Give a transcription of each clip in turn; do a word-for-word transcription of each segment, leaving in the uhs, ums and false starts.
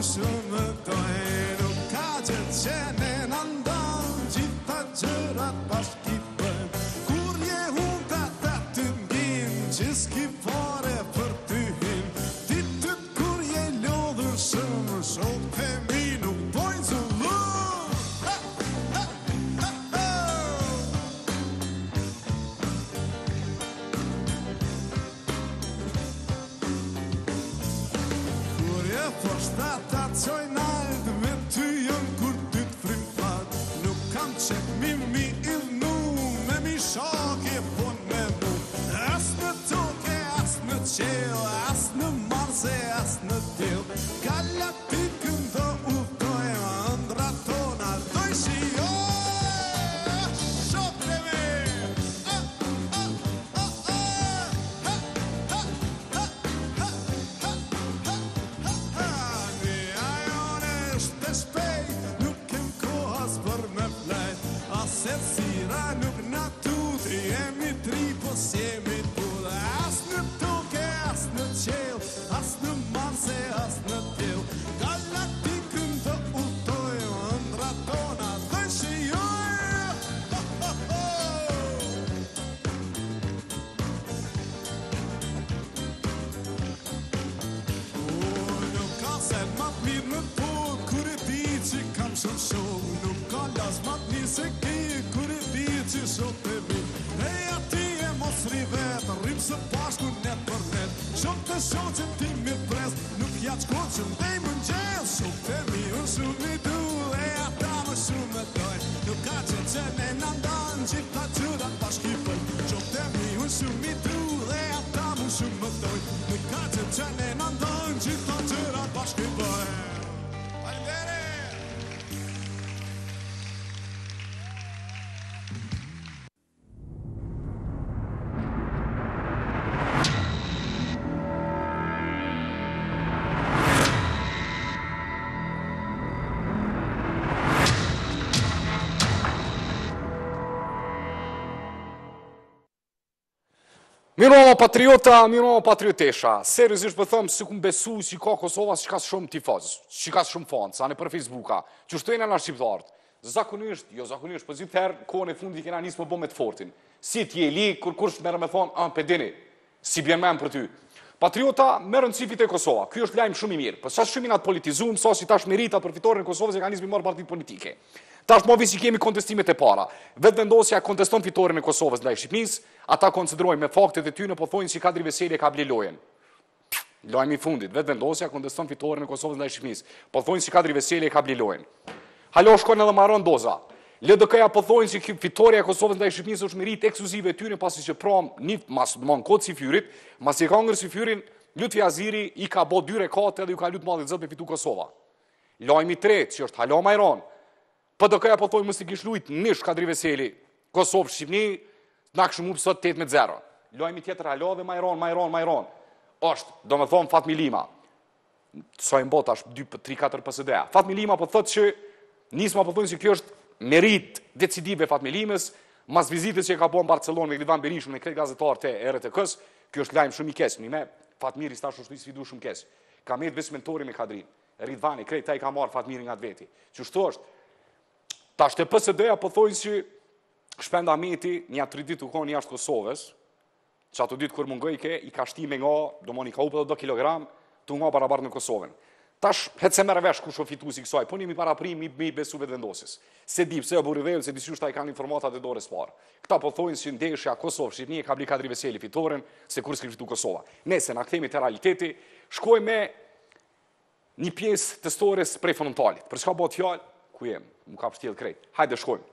shumë dojë, nuk ka që që ne në ndonë, gjitha gjërat bashki bëjmë, kur je unë të të të nginë, që s'ki fare për ty hinë, ditët kur je lodhër shumë, shumë të mi nuk dojnë zullu. Poshta ta qoj nalt, me ty jëm kur ty t'frim fat, nuk kam qep mi mi idhnu, me mi shokje pun me mu, as në toke, as në qel, as në marse, as në tjel, galaktikën do udojmë, ëndra tona doj shioj, shokre me, se sira nuk na tutri, jemi tri po s'jemi t'ull, as në toke, as në qel, as në marse, as në tjel, galaktikën të udojmë, ëndra tona dhe shijoj. Nuk ka se ma t'mirë në tokë, kur e di që kam shumë shumë, nuk ka las ma t'mirë se ki, kur e di që shumë të mi. E ati e mos rivet, rrim së bashku net për net, shumë të shumë që ti mirë pres, nuk ja qko që ndej më njel, shumë të mi unë shumë i du, e ata më shumë me doj, nuk ka që që ne në ndonë, gjitha gjërat bashkipën, shumë të mi unë shumë i du, e ata më shumë me doj, nuk ka që që ne në ndonë, gjitha gjërat bashkipën. Miroma patriota, miroma patriotesha, seriozisht për thëmë, si ku më besu që ka Kosova, që ka shumë tifaz, që ka shumë fanë, sa në për Facebooka, që shtojnë në shqiptarët, zakonisht, jo zakonisht, për gjithë herë, kohën e fundi kena njësë më bo me të fortin, si t'je li, kur kur shtë merë me thonë, a, pedini, si bjen me më për ty. Patriota, merën cifit e Kosova, kjo është lajmë shumë i mirë, për sa shumë i natë politizumë, sa si tash merita për fitore në Kosovës e ka njësë mi marë partit politike. Tash më visi kemi kontestimet e para. Vetë vendosja konteston fitoren e Kosovës ndaj Shqipërisë, ata konsiderojnë me faktet e tyre po thonë si Kadri Veseli ka ble lojën. Lajmi i fundit, vetë vendosja konteston fitoren e Kosovës ndaj Shqipërisë, po thonë si Kadri Veseli ka ble lojën. Halo shkojnë edhe marron doza. L D K-ja po thonë si fitoria e Kosovës ndaj Shqipërisë është meritë ekskluzive e tyre pasi që pram një mas mon kod si fyrit, mas i ka ngër si fyrin, Lutfi Aziri i ka bë dy rekate dhe ju ka lut malli zot me fitu Kosova. Lajmi i tretë, që është Hala Majron. P D K-ja po thonë mos i kish lut nish Kadri Veseli, Kosovë Shqipëni, na kishim humb sot tetëmbëdhjetë zero. Lajmi tjetër Hala dhe Majron, Majron, Majron. Është, domethënë Fatmi Lima. Sa i mbot tash dy tre katër P S D-a. Fatmi Lima po thotë që nisma po thonë se kjo është merit decisive Fatmi Limës, mas vizitës që ka bërë në Barcelonë me Glivan Berishën me këtë gazetar të R T K-s, kjo është lajm shumë i keq. Me Fatmiri stash është sfidu shumë keq. Ka me vetë mentori me Kadrin. Ridvani krejt ai ka marr Fatmirin nga veti. Që shto është. Tash te P S D-ja po thonë se Shpenda Meti një tre ditë u kon jashtë Kosovës, që ato ditë kur mungoj ke i ka shtime nga, domoni ka upë edhe do kilogram, të nga barabar në Kosovën. Tash, hetë se merë vesh kush o fitu si kësaj, po një mi paraprim, mi, mi besu vetë vendosis. Se di pse o buridhejnë, se disi ta i kanë informatat e dore s'parë. Këta po thojnë si ndeshja Kosovë, Shqipëni e ka bli Kadri Veseli fitoren, se kur s'kri fitu Kosova. Nese, na këthemi të realiteti, shkoj me një pjesë të stores prej frontalit. Për çka bëhet fjalë, ku jem, më ka pështjel krejt. Hajde shkojmë.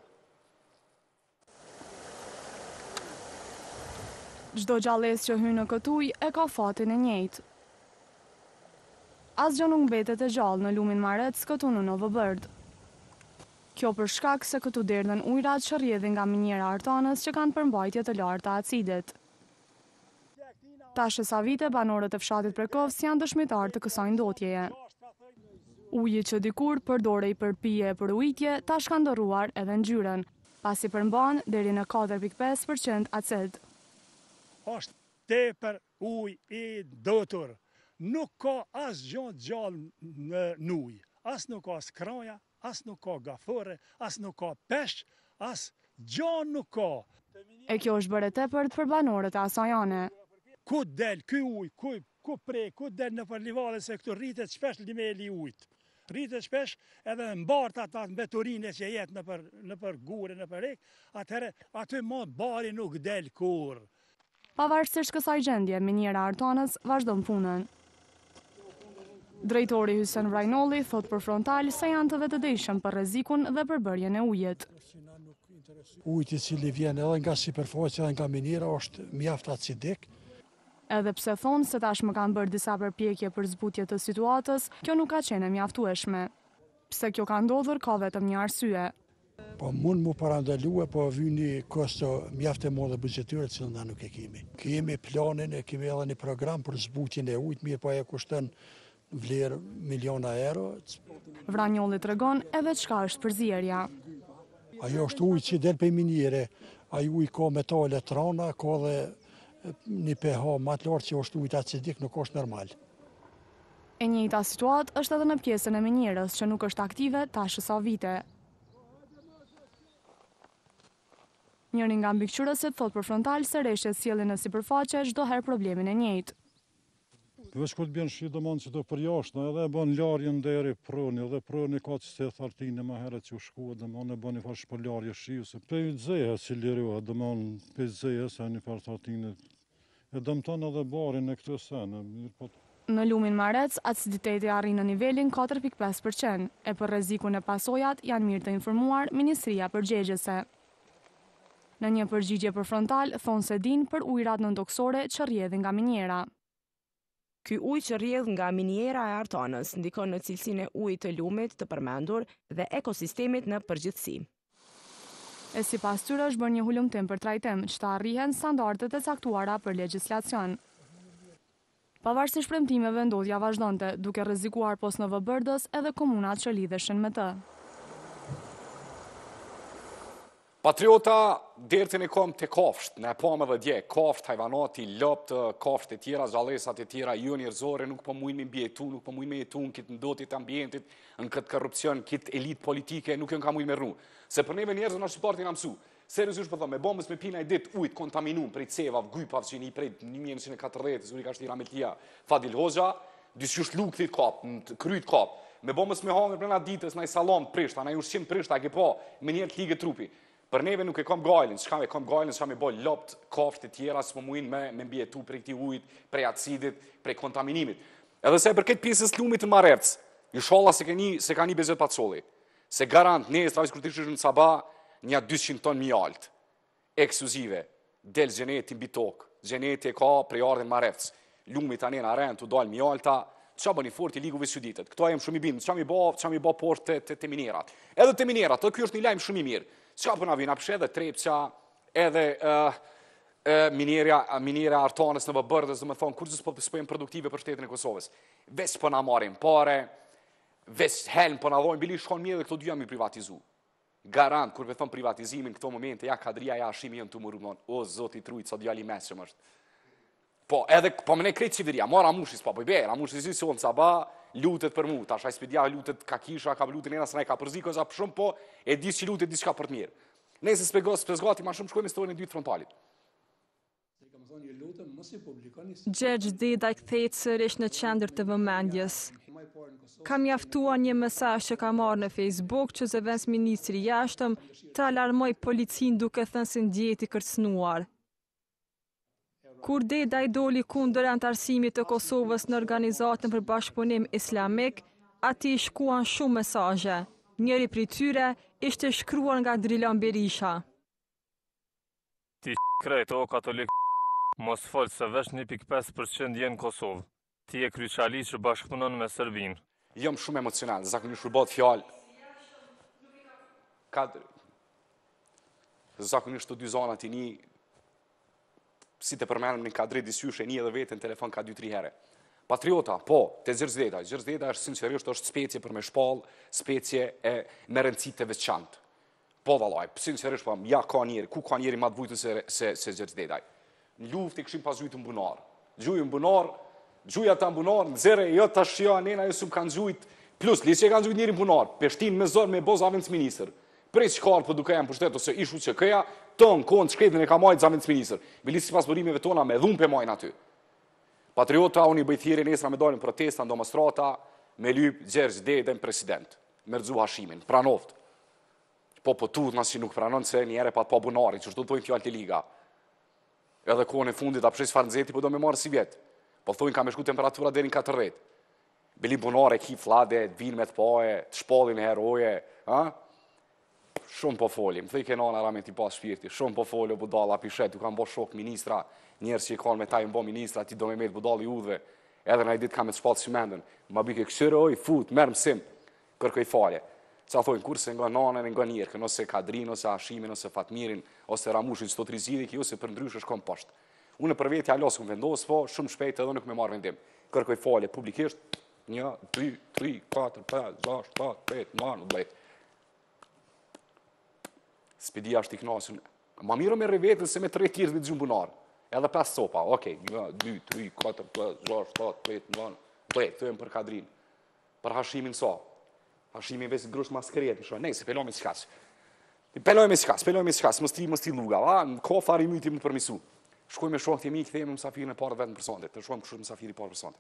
Çdo gjallës që hyn në këtë ujë e ka fatin e njëjtë. Asgjë nuk mbetet e gjallë në lumin Marec këtu në Novobërd. Kjo për shkak se këtu derdhen ujrat që rrjedhin nga minjera artanës që kanë përmbajtje të lartë të acidit. Tash e sa vite banorët e fshatit Prekovës janë dëshmitar të kësaj ndotjeje. Uji që dikur përdorej për pije e për ujitje, tash ka ndërruar edhe ngjyrën, pasi përmban deri në katër pikë pesë përqind acid. Është tepër ujë i dotur. nuk ka as gjë gjallë në ujë. As nuk ka skraja, as nuk ka gafore, as nuk ka pesh, as gjë nuk ka. E kjo është bërë tepërt për banorët e asajane. Ku del ky ujë, ku, ku prej, ku del në për livale, se këtu rritet shpesh liveli ujtë. Rritet shpesh edhe në bartë ata mbeturine që jetë në për, në për gure, në për rek, atëherë aty më bari nuk del kur. Pavarësisht kësaj gjendje, miniera Artanës vazhdon punën. Drejtori Hysen Vrajnolli thot për Frontal se janë të vetëdijshëm për rrezikun dhe përbërjen e ujit. Ujti i cili vjen edhe nga sipërfaqja dhe nga miniera është mjaft acidik. Edhe pse thonë se tashmë kanë bërë disa përpjekje për zbutje të situatës, kjo nuk ka qenë e mjaftueshme. Pse kjo ka ndodhur ka vetëm një arsye. Po mund mu parandalue, po vyni kosto mjaft e modhe buxhetyre që na nuk e kemi. Kemi planin, e kemi edhe një program për zbutjen e ujit, mirë po e kushton vlerë miliona euro. Vrajnolli tregon edhe çka është përzierja. Ajo është ujë që del për miniere, ajo ujë ka metale trana, ka dhe një pH më të lartë që është ujë acidik, nuk është normal. E njëjta situatë është edhe në pjesën e minierës që nuk është aktive tash sa vite. Njëri nga mbikëqyrësit thot për Frontal se rreshtet sjellin në sipërfaqe çdo herë problemin e njëjtë. Veç kur të bjen shi domon që të përjashtë, edhe e bën larjen deri proni, dhe proni ka që se thartinë më herët që u shkua, domon e bën një farë shpërlarje shiu, se pej zehe si lirohet, domon pej zehe se një farë thartinë, e dëmton edhe barin e këtë sene. Në lumin Marec, aciditeti arrin në nivelin katër pikë pesë përqind, e për rrezikun e pasojat janë mirë të informuar Ministria Përgjegjëse. Në një përgjigje për Frontal, thonë se din për ujrat nëntoksore që rrjedhin nga miniera. Ky ujë që rrjedh nga miniera e Artanës ndikon në cilësinë e ujit të lumit të përmendur dhe ekosistemit në përgjithësi. E sipas tyre është bërë një hulumtim për trajtim që të arrihen standardet e caktuara për legjislacion. Pavarësisht premtimeve, ndodhja vazhdonte, duke rrezikuar pos në Vëbërdës edhe komunat që lidheshin me të. Patriota dertin e kom të kafsht, ne pam edhe dje, kafsht, hajvanati, lopt, kafsht e tjera, zhalesat e tjera, jo njerëzore, nuk po mujnë me mbjetu, nuk po mujnë me jetu në kitë ndotit ambientit, në këtë korrupsion, kitë elit politike, nuk jënë ka mujnë me rru. Se për neve njerëzë në shqipartin am su, seriozisht po thon, me bombës me pina i dit ujt kontaminum prej cevav, gypav që një prej një mijë nëntëqind e katërdhjetë, zuri ka shtira Meltia, Fadil Hoxha, dyshysht lukthit kap, kryt kap, me bombës me hangër brenda ditës, na i salon prisht, na i ushqim prisht, a ke po, me njerë të ligë trupi. Për neve nuk e kam gajlin, s'kam e kam gajlin, s'kam e bo lopt, kafsht e tjera, s'po mujnë me, me mbjetu prej këti ujit, prej acidit, prej kontaminimit. Edhe se për këtë pjesës lumit të Marevc, inshallah se, një, se ka një bezet patsolli, se garant ne, stravis kur tishtë në Saba, një dyqind ton mjalt, ekskluzive, del gjeneti mbi tokë, gjeneti e ka prej ardhin Marevc, lumit tani në arend, të dal mjalta, qa bë një fort i ligu visuditet, këto e më shumë i bimë, qa mi bo, qa mi bo por të, të, të minerat. Edhe të minerat, të kjo është një lajmë shumë i mirë. Qa për në vinë, apëshe edhe trepqa, edhe uh, uh, minierja Artanës në Vëbërdës, dhe me thonë, kur që s'pojmë produktive për shtetin e Kosovës. Ves për në marim pare, ves helm për në dhojnë, bili shkon mje dhe këto dy jam i privatizu. Garant, kur për thonë privatizimin, këto momente, ja kadria, ja shimi jënë të më rrugnon, o, zoti trujtë, sa djali mesë që më është. Po, edhe, po më ne krejtë qeveria, mora mushis, pa, po i bera, mushis i sonë, Saba, lutet për mu, tash ai spedja lutet ka kisha, ka lutet nena se ne ka përziko za për shumë, po e dis që lutet diçka për të mirë. Nëse spegos, spesgati ma shumë shkojmë historinë e dytë Frontalit. Gjergj Dedaj kthehet sërish në qendër të vëmendjes. Ka mjaftuar një mesazh që ka marrë në Facebook që zëvendës ministri i jashtëm të alarmoj policinë duke thënë se ndjehet i kërcënuar. Kur Dedaj doli kundër antarësimit të Kosovës në organizatën për bashkëpunim islamik, ati i shkuan shumë mesazhe. Njëri prej tyre ishte shkruar nga Drilan Berisha. Ti krejt o katolik, mos fol se vesh një pikë pesë përqind jenë Kosovë. Ti e kryqali që bashkëpunon me Serbinë. Jam shumë emocional, zakonisht kur bëhet fjalë. Ka zakonisht të dy zonat i një si të përmenëm në kadri disyshe një edhe vetë në telefon ka dy tri herë. Patriota, po, të Zërzdeta. Zërzdeta është sinqerisht është specie për me shpall, specie e me rëndësi të veçantë. Po vallaj, sinqerisht po, ja ka njeri, ku ka njeri ma të vujtë se, se, se Zërzdeta. Në luft i këshim pas gjujtë në bunar. Gjujtë në bunar, Gjuja ta bunar, zere, jo ta shia, nena, jo su më kanë gjujt, plus, li që kanë gjujt njëri bunar, peshtin me zor me bo zavendës minister. Prej që karë për duke jam për shtetë, ose ishu që këja, tënë, konë, shkretin e ka majtë zavendës minister. Vili si pas përimeve tona me dhumpe majnë aty. Patriota, unë i bëjthiri nesra me dojnë protesta, ndo mastrata, me lyp Gjergj Dedën president, me rëzu Hashimin, pranoft. Po po tut nësë që nuk pranon se njere pa të pa bunarin, që shtu të tojnë fjallë të liga. Edhe kohën e fundit, apëshis farnëzeti, po do me marë si vjetë. Po thojnë ka me shku temperatura deri në katërdhjetë. Bili bunare, ki flade, të vinë me të paje, të shpallin e heroje, ha? Shumë po folim, thëj ke nana ramen t'i pas shpirti, shumë po folio budala pishet, tu kam bo shok ministra, njerës që i kanë me taj më bo ministra, ti do me me të budal i udhve, edhe na i dit ka me të shpallë që mendën, ma bike këshyre oj, fut, merë mësim, kërkoj falje. Ca thojnë kurse nga nanën e nga njerë, ose Kadrin, ose Hashimin, ose Fatmirin, ose Ramushin, që të të rizidi, ki ose për ndrysh është kom poshtë. Unë për veti halos këmë vendosë, po shumë shpejt edhe nuk me marrë vendim. Kërkoj falje publikisht, një, dy, tri, katër, pesë, gjashtë, shtatë, petë, nëntë, dhjetë. Spedia është i knasun. Ma miro me revetën se me tre tjerë dhe të gjumë bunarë. Edhe pesë sopa, okej, një, dy, tri, katër, pesë, gjashtë, shtatë, petë, nëntë, dhjetë, thëjmë për Kadrin. Për Hashimin sa. Hashimin vesë grush maskeret, në shumë, nej, se peloj me s'kas. Peloj me s'kas, peloj me s'kas, mës ti, mës ti luga, va, në kofar i myti më të përmisu. Shkoj me shohë të jemi, këthejmë në mësafirin e parë vetë në personet, të shkojmë kështë mësafiri parë personet.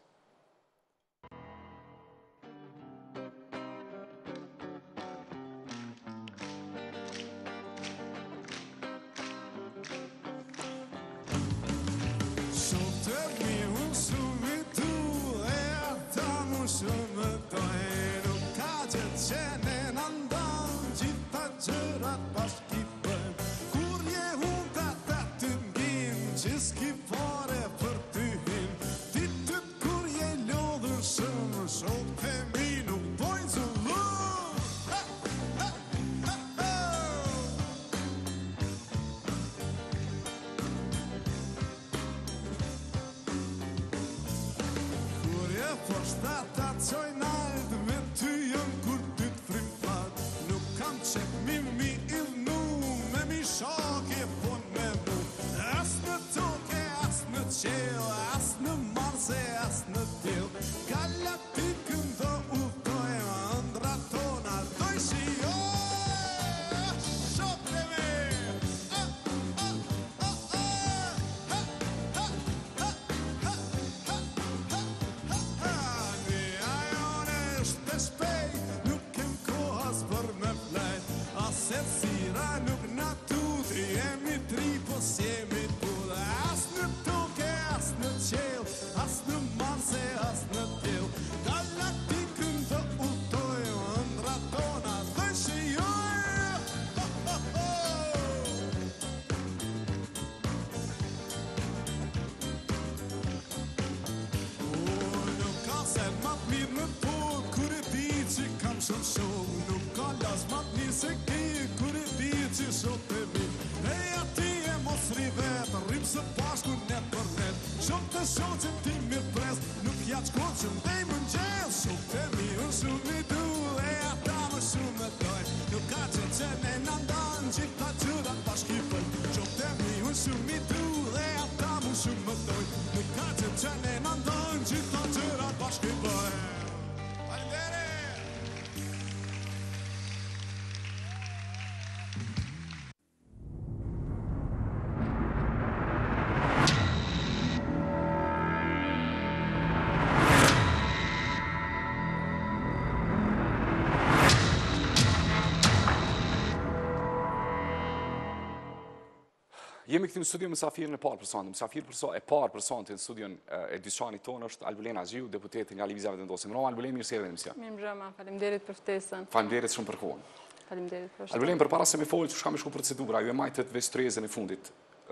Jemi këti në studion mësafirën e parë personit. Mësafirë e parë personit në studion e dyqanit tonë është Albulena Gjiu, deputeti nga Lëvizja Vendosje. Më Albulena, mirë se erdhe në emision. Mirë mbrëma, faleminderit për ftesën. Faleminderit shumë për kohën. Faleminderit për shtëpin. Albulena, përpara se me folë që shka me shku procedura, ju e majtët vestrezën e fundit.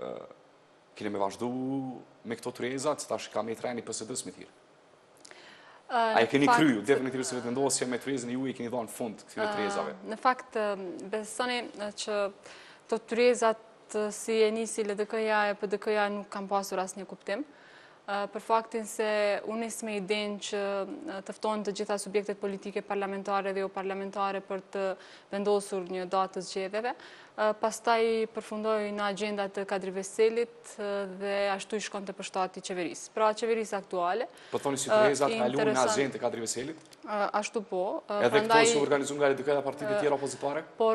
Kine me vazhdu me këto trezat, tash ka me treni P S D-s me tirë. A e keni kryu, definitivisht se Vendosje me trezën ju e keni dhonë fund këtive trezave? Në fakt, besoni që të trezat si e nisi L D K-ja e P D K-ja nuk kam pasur asë një kuptim. për faktin se unë nis me idenë që të ftojnë të gjitha subjektet politike parlamentare dhe jo parlamentare për të vendosur një datë të zgjedhjeve. Pastaj përfundoi në agjendat të kadrive selit dhe ashtu i shkon të përshtati qeverisë. Pra qeverisë aktuale. Po thoni si Tereza të kaluan në agjendë të kadrive selit? Ashtu po. Edhe këto që organizuar nga edhe këta partitë tjera opozitare? Por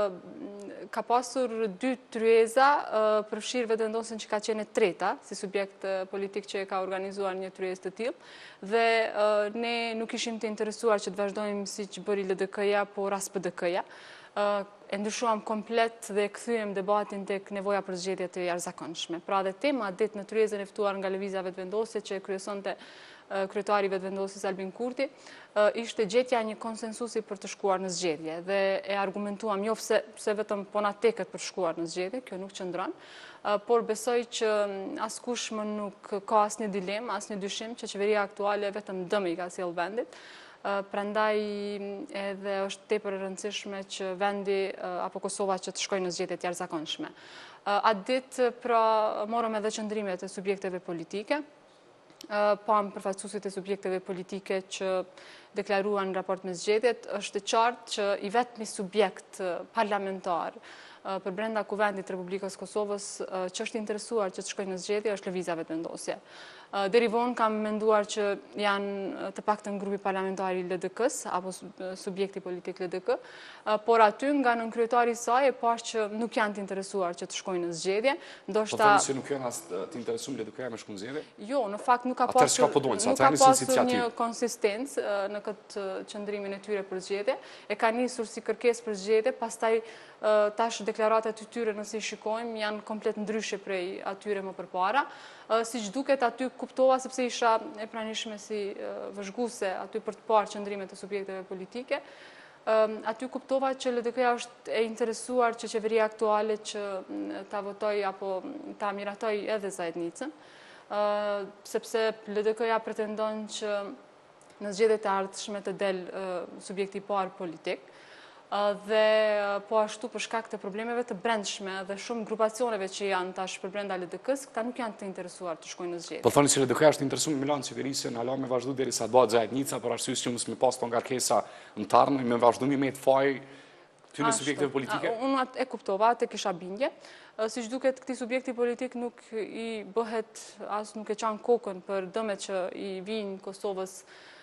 ka pasur dy tryeza, përfshirë vetë vendosën që ka qenë treta, si subjekt politik që e ka organizuar një tryezë të tillë, dhe ne nuk ishim të interesuar që të vazhdojmë si që bëri L D K-ja, por as P D K-ja. E ndryshuam komplet dhe kthyem debatin tek nevoja për zgjedhje të jashtëzakonshme. Pra dhe tema ditë në tryezën e ftuar nga lëvizja vetëvendosje që kryesonte kryetari vetëvendosjes Albin Kurti, ishte gjetja një konsensusi për të shkuar në zgjedhje dhe e argumentuam jo se vetëm po na teket për shkuar në zgjedhje, kjo nuk qëndron, por besoj që askush më nuk ka asnjë dilemë, asnjë dyshim që qeveria aktuale vetëm dëm i ka sjell vendit. Prandaj edhe është tepër e rëndësishme që vendi apo Kosova që të shkojnë në zgjedhje të jashtëzakonshme. Atë ditë pra morëm edhe qëndrimet e subjekteve politike, pam përfaqësuesit e subjekteve politike që deklaruan në raport me zgjedhjet, është e qartë që i vetmi subjekt parlamentar për brenda Kuvendit Republikës Kosovës që është interesuar që të shkojnë në zgjedhje është lëvizja vetëvendosje. Deri vonë kam menduar që janë të paktën grupi parlamentari L D K-s apo subjekti politik L D K, por aty nga nënkryetari i saj e pash që nuk janë të interesuar që të shkojnë në zgjedhje. Po thoni se nuk janë as të interesuar L D K-ja me shku në zgjedhje? Jo, në fakt nuk ka pasur nuk ka pasur një konsistencë në këtë qëndrimin e tyre për zgjedhje. E ka nisur si kërkesë për zgjedhje, pastaj tash deklaratat e tyre nëse i shikojmë janë komplet ndryshe prej atyre më përpara. Siç duket aty kuptova sepse isha e pranishme si vëzhguese aty për të parë qëndrimet e subjekteve politike. Aty kuptova që L D K-ja është e interesuar që qeveria aktuale që ta votoj apo ta miratoj edhe Zajednicën, sepse L D K-ja pretendon që në zgjedhjet e ardhshme të del subjekti i parë politik. Dhe po ashtu për shkak të problemeve të brendshme dhe shumë grupacioneve që janë tash për brenda L D K-s, këta nuk janë të interesuar të shkojnë në zgjedhje. Po thoni se L D K-ja është interesuar me lanë qeverisje, në ala me vazhdu derisa të bëhet Zajednica, për arsye që mos me pas të ngarkesa në tarnë, me vazhdu me të faj ty në subjekteve politike? Unë e kuptova, atë kisha bindje. Siç duket, këtij subjekti politik nuk i bëhet, as nuk e çan kokën për dëmet që i vijnë Kosovës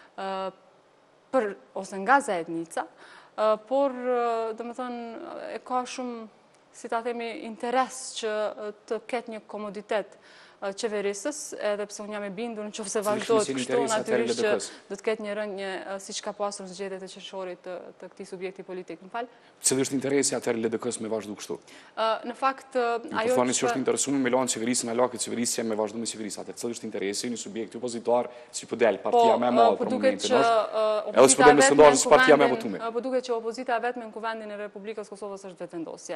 për ose nga Zajednica. Por, dhe me thënë, e ka shumë, si ta themi, interes që të ketë një komoditet qeverisës, edhe pse unë jam e bindur në qoftë se vazhdojnë kështu, natyrisht që do të ketë një rënje si që ka pasur në zgjedhjet e qershorit të këtij subjekti politik. Më fal? Cili është interesi atëherë L D K-s me vazhdu kështu? Në fakt, ajo që thoni që është interesuar me lanë qeverisën, ala këtë qeverisja me vazhdu me qeverisë. Atë cili është interesi një subjekti opozitar si po del partia më e madhe për momentin është. Edhe s'po del në sondazhe si partia më e votuar. Po duket që opozita vetëm në Kuvendin e Republikës Kosovës është vetëvendosje.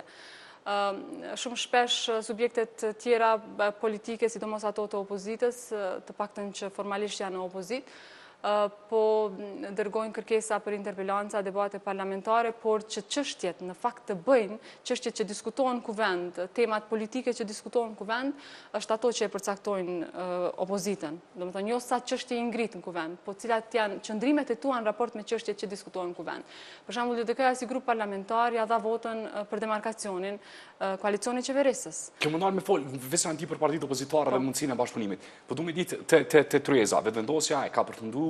Shumë shpesh subjektet tjera politike, sidomos ato të opozitës, të paktën që formalisht janë në opozit, po dërgojnë kërkesa për interpelanca, debate parlamentare, por që çështjet në fakt të bëjnë, çështjet që diskutohen në kuvend, temat politike që diskutohen në kuvend, është ato që e përcaktojnë opozitën. Domethënë jo sa çështje i ngrit në kuvend, po cilat janë qëndrimet e tua në raport me çështjet që diskutohen në kuvend. Për shembull, L D K-ja si grup parlamentar ja dha votën për demarkacionin koalicionit qeverisës. Kjo mundar me fol, veçanti për partitë opozitare dhe mundësinë e bashkëpunimit. Po du me ditë te tryeza, vetëvendosja e ka përfundu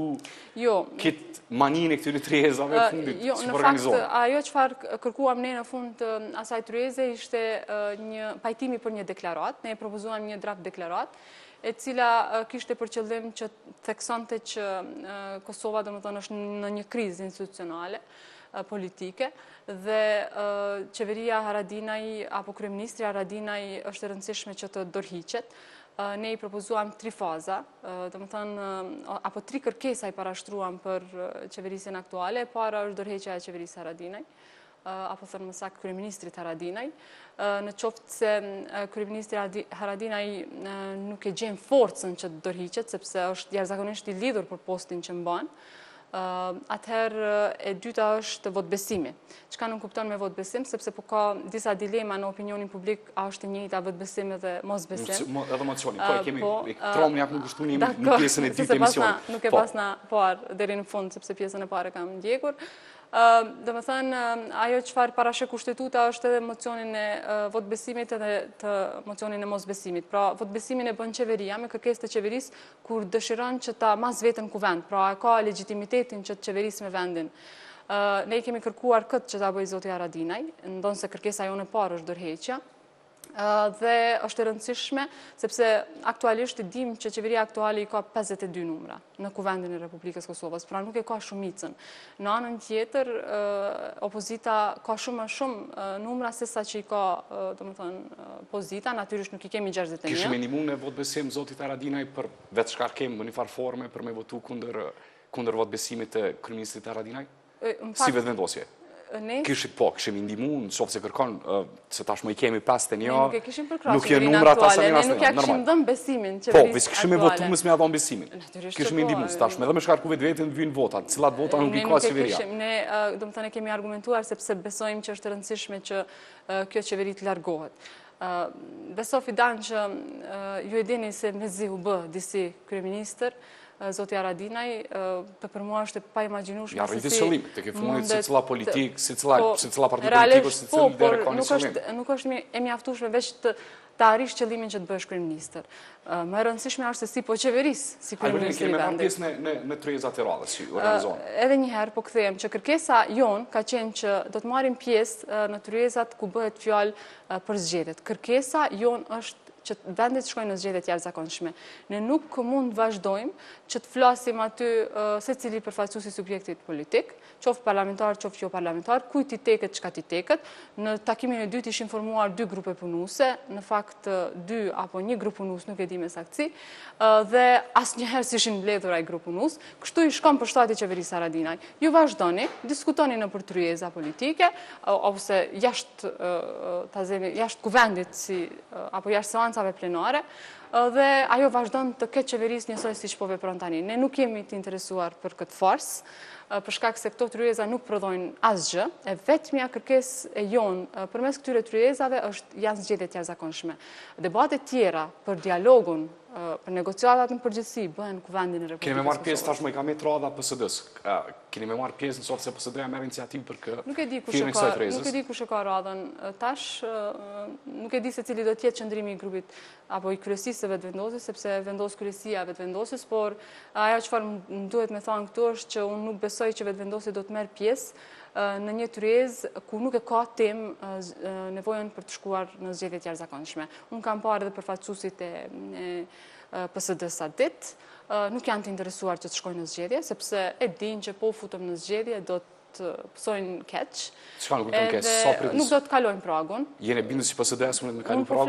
këtë maninë e këtyre tryezave fundit që në fakt, ajo çfarë kërkuam ne në fund të asaj tryeze ishte një pajtimi për një deklarat. Ne e propozuam një draft deklarat, e cila kishte për qëllim që theksonte që Kosova domethënë është në një krizë institucionale politike dhe qeveria Haradinaj apo kryeministri Haradinaj është e rëndësishme që të dorëhiqet. Ne i propozuam tri faza, domethënë apo tri kërkesa i parashtruam për qeverisjen aktuale. E para është dorëheqja e qeverisë Haradinaj, apo thënë më saktë kryeministrit Haradinaj. Në qoftë se kryeministri Haradinaj nuk e gjen forcën që të dorëhiqet, sepse është jashtëzakonisht i lidhur për postin që mban, Atëherë e dyta është votbesimi. Çka nuk kupton me votbesim, sepse po ka disa dilema në opinionin publik, a është e njëjta votbesim edhe mosbesim. Edhe mocioni, po e kemi tromën jak nuk kushtunim në pjesën e dytë të emisionit. Nuk e pasna parë deri në fund, sepse pjesën e parë kam ndjekur. Dhe më thënë, ajo qëfar parashë kushtetuta është edhe mocionin e votbesimit edhe të mocionin e mosbesimit. Pra, votbesimin e bën qeveria me kërkesë të qeverisë kur dëshiron që ta mas vetën kuvend. Pra, e ka legitimitetin që të qeverisë me vendin. Ne i kemi kërkuar këtë që ta bëjë zoti Haradinaj, ndonë se kërkesa jonë e parë është dorëheqja. Dhe është e rëndësishme, sepse aktualisht dim që qeveria aktuali ka pesëdhjetë e dy numra në kuvendin e Republikës Kosovës, pra nuk e ka shumicën. Në anën tjetër, opozita ka shumë më shumë numra se sa që i ka, do më thënë, pozita, natyrisht nuk i kemi gjashtëdhjetë e një. Kishim e një në votbesim zotit Haradinaj për vetë shkar kemë në një farë forme për me votu kundër votbesimit të kryeministrit Haradinaj? Si vetë vendosje? Kishim po, kishim indimu, në qofë se kërkon, se tashmë i kemi pas të një, nuk e kishim përkrasë qeverinë aktuale, ne nuk ja kishim dhëmë besimin qeverisë aktuale. Po, visë kishim e votu mësë me adhon besimin. Kishim indimu, se tashmë edhe me shkarku vetë vetën të vynë votat, cilat vota nuk i ka qeveria. Ne, do më thënë, kemi argumentuar sepse besojmë që është rëndësishme që kjo qeveri të largohet. Beso fidan që ju e dini se me zi u bë disi kryeministër, zoti Haradinaj, për mua është pa imagjinueshme se si... Ja, rriti sëllimit, të ke funit si cila politikë, si cila parti politikë, si cila lidere ka një sëllim. Nuk është e mjaftueshme veç të arish qëllimin që të bësh kryeministër. Më rëndësishme është se si po qeverisë, si kryeministri i vendit. Kemi marrë pjesë në tryezat e radhës që organizohen. Edhe njëherë po kthehem që kërkesa jonë ka qenë që do të marrim pjesë në tryezat ku bëhet fjalë për zgjedhjet. Kërkesa jonë është që vendet të shkojnë në zgjedhjet jashtëzakonshme. Ne nuk mund të vazhdojmë që të flasim aty se cili përfaqësues i subjektit politik, qoftë parlamentar, qoftë jo parlamentar, kujt i teket, çka i teket. Në takimin e dytë ishin formuar dy grupe punuese, në fakt dy apo një grup punues, nuk e di me saktësi, dhe asnjëherë s'ishin mbledhur ai grup punues. Kështu i shkon përshtatje qeverisë Haradinaj. Ju vazhdoni, diskutoni nëpër tryeza politike ose jashtë tazemi, jashtë kuvendit si apo jashtë seancave plenare, dhe ajo vazhdon të ketë qeverisë njësoj si që po vepron tani. Ne nuk jemi të interesuar për këtë farsë, për shkak se këto tryeza nuk prodhojnë asgjë, e vetmja kërkesë e jonë përmes këtyre tryezave është janë zgjedhjet jashtëzakonshme. Debatet tjera për dialogun, për negociatat në përgjithësi bëhen kuvendin e Republikës Kosovës. Keni me marrë pjesë tashmë i ka me radha P S D-s. Keni me marrë pjesë nëse P S D-ja merr iniciativë për kë. Nuk e di kush e ka, nuk e di kush e ka radhën tash, nuk e di se cili do të jetë qëndrimi i grupit apo i kryesisë së vetëvendosjes, sepse vendos kryesia e vetëvendosjes, por ajo çfarë më duhet me thënë këtu është që unë nuk besoj që vetëvendosja do të merr pjesë në një tryezë ku nuk e ka temë nevojën për të shkuar në zgjedhjet jashtëzakonshme. Unë kam parë edhe përfaqësuesit e P S D-s atë ditë, nuk janë të interesuar që të shkojnë në zgjedhje, sepse e dinë që po futëm në zgjedhje do të pësojnë keq. Çka nuk do të keq, sa pritës? Nuk do të kalojnë pragun. Jene bindur si P S D-s mund të kalojnë pragun? Unë po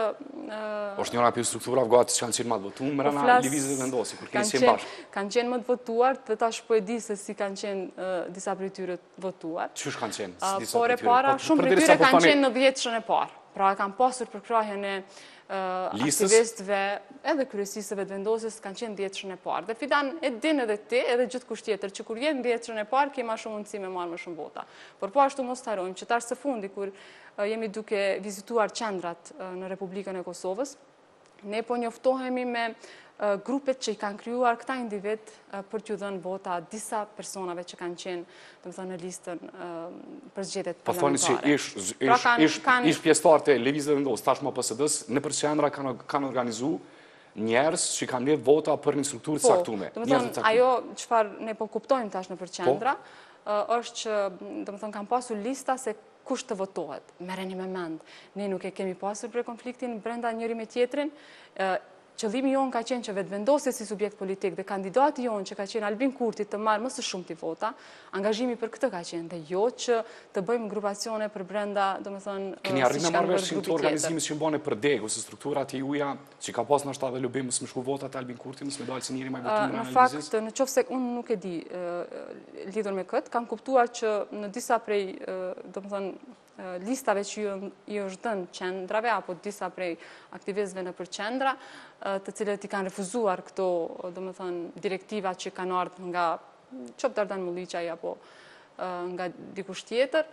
flas është njëra pjesë struktura afgatë që kanë qenë më të votuar, më rana lëvizjet vendosi, kur keni qenë bashkë. Kanë qenë më të votuar, dhe tash po e di se si kanë qenë disa prej tyre të votuar. Çush kanë qenë? Por e para, shumë prej tyre kanë qenë në dhjetëshën e parë. Pra kanë pasur përkrahjen e aktivistëve edhe kryesisë së vetëvendosjes kanë qenë dhjetëshën e parë. Dhe fidan e din edhe ti, edhe gjithkusht tjetër, që kur jenë dhjetëshën e parë, kema shumë mundësi me marrë më shumë vota. Por po ashtu mos të harrojmë që tash së fundi, kur jemi duke vizituar qendrat në Republikën e Kosovës, ne po njoftohemi me grupet që i kanë krijuar këta individ për t'ju dhënë vota disa personave që kanë qenë, domethënë, në listën për zgjedhjet parlamentare. Po thoni si ish pjesëtar të lëvizjes vendosë, tashmë P S D-s, nëpër qendra kanë organizuar njerëz që kanë mbledh vota për një strukturë të caktuar. Domethënë, ajo çfarë ne po kuptojmë tash nëpër qendra është që, domethënë, kanë pasur lista se kush të votohet. Merreni me mend, ne nuk e kemi pasur për konfliktin brenda njëri me tjetrin. Qëllimi jonë ka qenë që vetëvendosja si subjekt politik dhe kandidati jonë që ka qenë Albin Kurti të marrë më së shumti vota, angazhimi për këtë ka qenë, dhe jo që të bëjmë grupacione për brenda, domethënë, keni arritur në marrëveshje të organizimit që mbane për deg ose strukturat e juaja që ka pas ndoshta edhe lobim mos më shku votat e Albin Kurti, mos më dalë se njëri më votim në në fakt, në qoftë se unë nuk e di lidhur me këtë, kam kuptuar që në disa prej, domethënë, listave që i është dënë qendrave, apo disa prej aktivistëve në për qendra, të cilët i kanë refuzuar këto, domethënë, direktiva që kanë ardhur nga qoftë Dardan Mulliqaj apo nga dikush tjetër,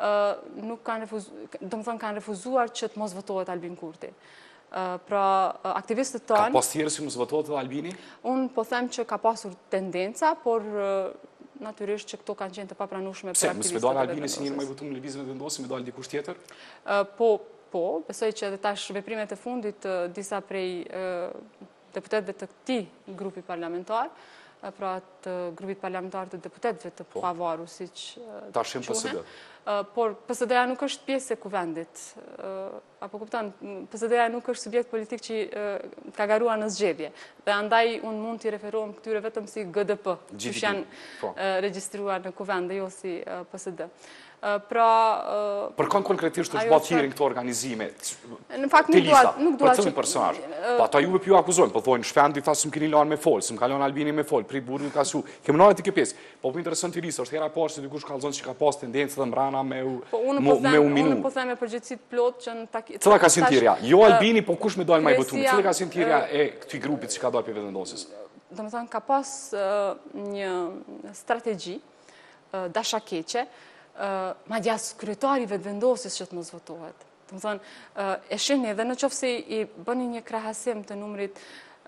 nuk kanë refuzuar, do më thënë kanë refuzuar që të mos votohet Albin Kurti. Pra, aktivistët tonë... Ka pas tjerë si mos votohet edhe Albini? Unë po them që ka pasur tendenca, por natyrisht që këto kanë qenë të papranueshme për aktivistët. Pse, mos me dalë Albini si njëri më i votuar në lëvizjen e vendosur, me dalë dikush tjetër? Po, po, besoj që edhe tash veprimet e fundit disa prej deputetëve të këtij grupi parlamentar, pra të grupit parlamentar të deputetëve të pavarur, siç quhen. Por P S D-ja nuk është pjesë e kuvendit. Apo kupton, P S D-ja nuk është subjekt politik që ka garuar në zgjedhje. Dhe andaj unë mund t'i referohem këtyre vetëm si G D P, që janë regjistruar në kuvend dhe jo si P S D. Pra... Për kënë konkretisht është bërë hearing këto organizime? Në fakt nuk duat... Për cëllin personazh? Pa ta juve pju akuzojnë, po thojnë shpendi, tha së më keni lanë me folë, së më kalon Albini me folë, pri burri ka su. Kemë nërët i këpjes. Po për interesant të risë, është hera parë që dikush kalzon që ka pas tendencë dhe mbrana me u minu. Unë po them e përgjithësit plot që në takit... Cëla ka sin tjerja? Jo Albini, po kush me dojnë maj votume? Cëla ka sin tjerja e këtij grupit që ka dojnë për vendosjes? Do më thënë, ka pas një strategji dashakeqe, ma djas kryetari vetëvendosjes që të mos votohet. Të më thënë, e shihni edhe në qoftë se i bëni një krahasim të numrit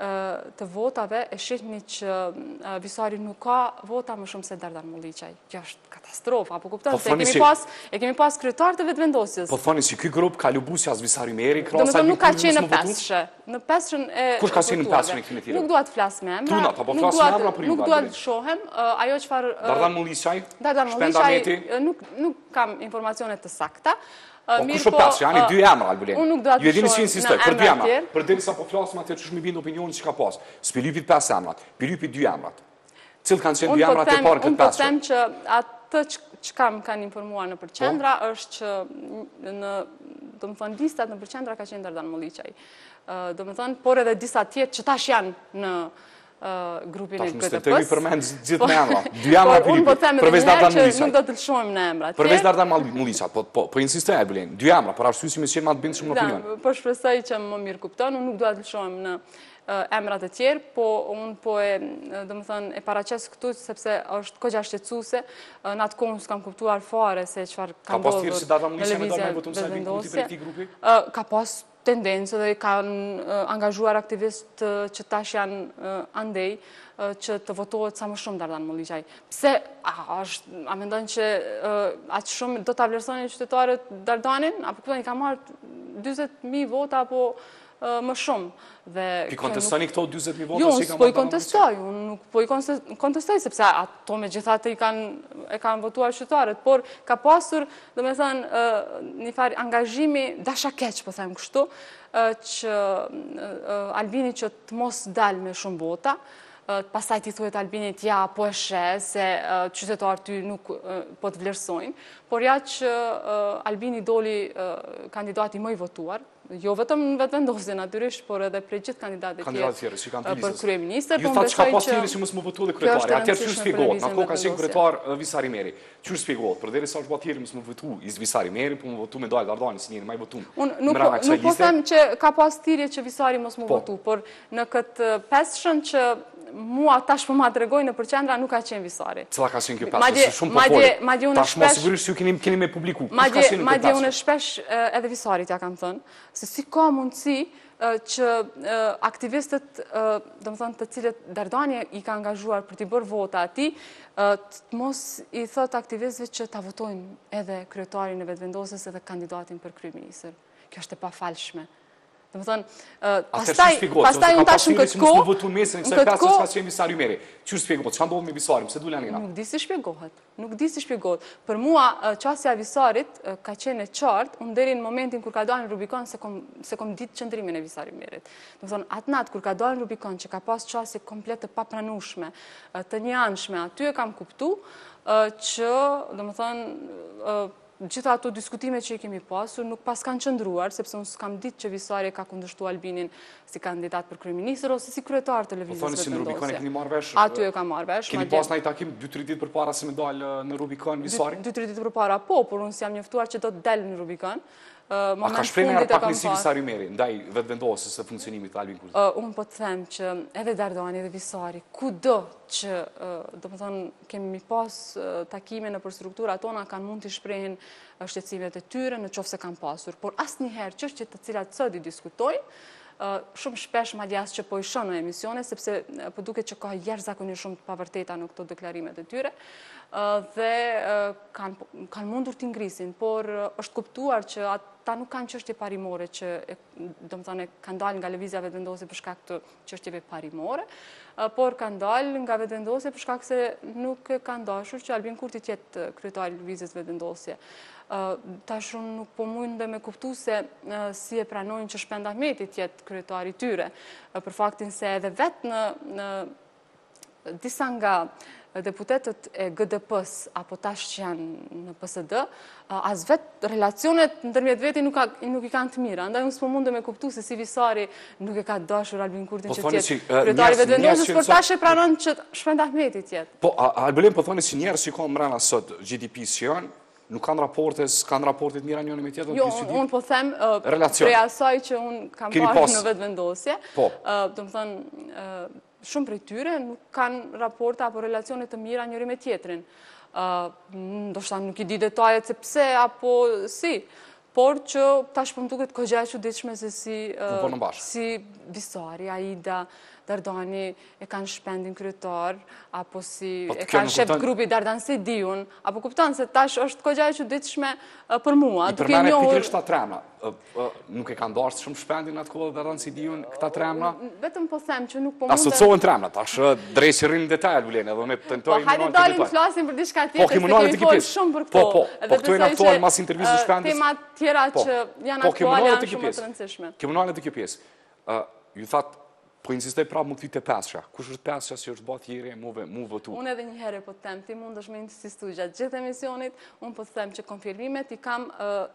të votave, e shihni që Visari nuk ka vota më shumë se Dardan Mulliqaj. Kjo është katastrofë, apo kupton? Se e kemi pas kryetar të vetëvendosjes. Po thoni si ky grup ka lubusja as Visari Meri, krasa nuk ka qenë në pesshë. Në pesshën e kush ka qenë në pesshën e këtij tjetër? Nuk dua të flas me emra. Tuna, po flas me emra për ju. Nuk dua të shohem ajo çfarë Dardan Mulliqaj. Dardan Mulliqaj nuk nuk kam informacione të sakta. Po kush po pas, janë dy emra Albuleni. Unë nuk dua të shoh insistoj për dy emra. Përderisa po flasim atë ç'është më bind opinionin që ka pas. S'pilypit pesë emrat, pilypit dy emrat. Cilë kanë qenë dy emrat e parë këtë pesë? Unë po them që atë që kam kanë informuar në përqendra është që në, do më thënë, listat në përqendra ka qenë Dardan Mulliqaj. Do më thënë, por edhe disa tjetë që tash janë në grupin e G D P-s. Tash më stëtemi përmend gjithë me emra. Dy emra pilypit, përveç Dardan Mulliqaj. Nuk do të lëshojmë në emra. Përveç Dardan Mulliqaj, po insistoj Albuleni, dy emra, për arsye si më qenë ma të bindshëm në opinion. Po shpresoj që më mirë kupton, unë nuk dua të lëshojmë në emrat e tjerë, po unë po e, do më thënë, e paraqes këtu, sepse është kogja shqetësuese, në atë kohë s'kam kuptuar fare se çfarë ka ndodhur në lëvizje. Ka pas tendencë dhe kanë angazhuar aktivist që tash janë andej që të votohet sa më shumë Dardan Mulliqaj. Pse, a mendojnë që atë shumë do të vlerësonin qytetarët Dardanin? Apo këto i ka marrë dyzet mijë vota, apo më shumë. Pi kontestoni këto dyzet mijë vota? Jo, unë s'po i kontestoj, unë nuk po i kontestoj, sepse ato me gjithatë e kanë votuar qytetarët, por ka pasur, do me thënë, një farë angazhimi dashakeq, po them kështu, që Albini që të mos dalë me shumë vota, pastaj ti thuhet Albinit, ja, po e she, se qytetarët ty nuk po të vlerësojnë, por ja që Albini doli kandidati më i votuar, jo vetëm në vetëvendosje natyrisht, por edhe prej gjithë kandidatët tjerë për kryeministër. Ju thatë që ka pas tjerë që mos më votu dhe kryetari, atërë që shpjegohet, në ko ka qenë kryetar Visari Meri, që shpjegohet, për deri sa është ba tjerë mos më votu i Visari Meri, po më votu me Dalë Dardani, si njëri ma i votu. Nuk po them që ka pas tjerë që Visari mos më votu, por në këtë pesshën që mua tash po ma të regoj në përqendra nuk ka qenë Visari. Cila ka qenë kjo pesë? Shumë po folë. Tash ma sigurisht ju keni me publiku. Madje unë shpesh edhe Visarit ja kam thënë, se si ka mundësi që aktivistët, do më thënë, të cilët Dardani i ka angazhuar për t'i bërë vota ati, të mos i thët aktivistëve që ta votojnë edhe kryetarin e vetëvendosjes edhe kandidatin për kryeministër. Kjo është e pafalshme. Dhe më thënë, pastaj unë tash në këtë kohë, në këtë kohë, ka qenë Visari Meri. Që shpjegohet, që ndodhë me Visarim, se dule njëra? Nuk di si shpjegohet, nuk di si shpjegohet. Për mua, qasja Visarit ka qenë e qartë, unë deri në momentin kur ka dalë në Rubikon, se kom ditë qëndrimin e Visari Merit. Dhe më thënë, atë natë kur ka dalë në Rubikon, që ka pas qasje komplet të papranushme, të njanshme, aty e kam kuptu, që, dhe më thënë, gjitha ato diskutime që i kemi pasur nuk pas kanë qëndruar, sepse unë s'kam ditë që Visari ka kundërshtu Albinin si kandidat për kryeministër ose si kryetar të lëvizjes vetëvendosje. Po thoni si në Rubikon e keni marrë vesh? Aty e ka marrë vesh. Keni pas në i takim dy tre ditë për para se me dalë në Rubikon Visari? dy tre ditë për para, po, por unë si jam njoftuar që do të delë në Rubikon. A ka shprej me pak një si Visari Meri, ndaj vetëvendosjes së funksionimit të Albin Kurti? Unë po të them që edhe Dardani dhe Visari, kudo që, do më thonë, kemi pas takime në për struktura tona, kanë mund të shprehin shqetësimet e tyre në qofë se kanë pasur. Por asë njëherë çështjet të cilat sot i diskutojnë, shumë shpesh madjas që po i shonë në emisione, sepse po duket që ka jashtëzakonisht shumë të pavërteta në këto deklarimet e tyre, dhe kanë mundur t'i ngrisin, por është kuptuar që ata nuk kanë çështje parimore që, do më thënë, kanë dalë nga lëvizja vetëvendosje për shkak të çështjeve parimore, por kanë dalë nga vetëvendosje për shkak se nuk kanë dashur që Albin Kurti të jetë kryetari i lëvizjes vetëvendosje. Tash unë nuk po mundem me kuptu se si e pranojnë që Shpend Ahmeti të jetë kryetari i tyre, për faktin se edhe vetë në disa nga deputetët e G D P-s, apo tash që janë në P S D, as vetë relacionet ndërmjet veti nuk i kanë të mira. Andaj unë s'po mundem me kuptu se si Visari nuk e ka dashur Albin Kurtin që tjetë kryetari vetëvendosjes, por tash e pranon që Shpend Ahmeti tjetë. Po, Albin, po thoni si njerës që ka mrena sot G D P-s që janë, nuk kanë raporte, s'kanë raportet mira njënë me tjetër? Jo, unë po them, prej asaj që unë kam parë në vetëvendosje, do më thënë, shumë prej tyre nuk kanë raporte apo relacionet të mira njëri me tjetrin. Ndoshta nuk i di detajet se pse apo si, por që tash po më duket kogja e çuditshme se si Visari, Aida, Dardani e kanë Shpendin kryetar, apo si e kanë shef grupi Dardan Sediun, apo kupton se tash është kogja e çuditshme për mua. I përmene pikërisht ta tremna, nuk e kanë dashur shumë Shpendin atë kohë Dardan Sediun këta tremna? Vetëm po them që nuk po mundem... Asocojnë tremna, tash drejtë rrinë detaj Albulen, edhe ne tentoj më hajde dalim të flasim për diçka tjetër, se kemi folë shumë për këto. Po, po, po këtu janë aktual mas intervistës së Shpendit. Temat tjera që janë aktual janë shumë të rëndësishme. Kriminale të kjo pjesë. Ju thatë, po insistoj prapë më këti të pesha. Kush është pesha që është bat jere mu votu? Unë edhe një herë po të tem, ti mund është me insistu gjatë gjithë emisionit, unë po të them që konfirmimet i kam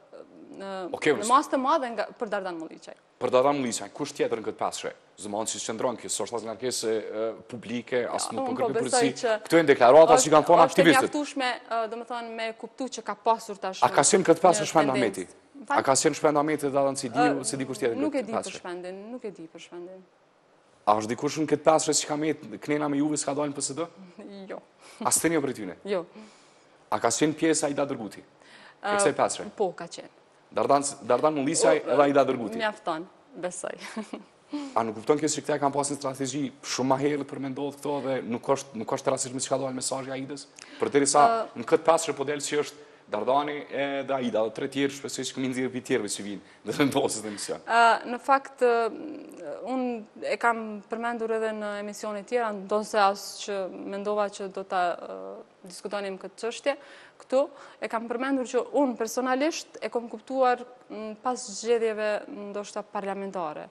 në mas të madhe për Dardan Mulliqaj. Për Dardan Mulliqaj, kush tjetër në këtë peshe? Zëmanë që që qëndronë kjo, së është asë nga kese publike, asë nuk për kërë përësi. Këtu e në deklarata që kanë thonë aktivistët. Është e mjaftushme, do më thonë, me kuptu që ka pasur tash... A ka qenë këtë peshe Shpend Ahmeti? A ka qenë Shpend Ahmeti dhe Dardan Sediu, se di kush tjetër në këtë peshe? Nuk e di për Shpendin, nuk e di për Shpendin. A është dikush në këtë peshe që ka me knena me juve s'ka dojnë P S D? Jo. A së të një për tyne? Jo. A ka qenë pjesë Aida Dërguti? E kësaj peshe? Po, ka qenë. Dardan Mulliqaj edhe Aida Dërguti? Mjafton, besoj. A nuk kupton kjo që këta kanë pasin strategji shumë ma herët për me ndodhë këto dhe nuk është të rasishme që ka dojnë mesajë Aidës? Për të risa në këtë peshe po delë që është Dardani dhe Aida, dhe tre tjerë shpesoj që këmi nëzirë për tjerëve që vinë dhe të ndosës dhe emision. Në fakt, unë e kam përmendur edhe në emisionet tjera, ndonë se asë që mendova që do të diskutonim këtë qështje, këtu, e kam përmendur që unë personalisht e kom kuptuar pas zgjedhjeve ndoshta parlamentare.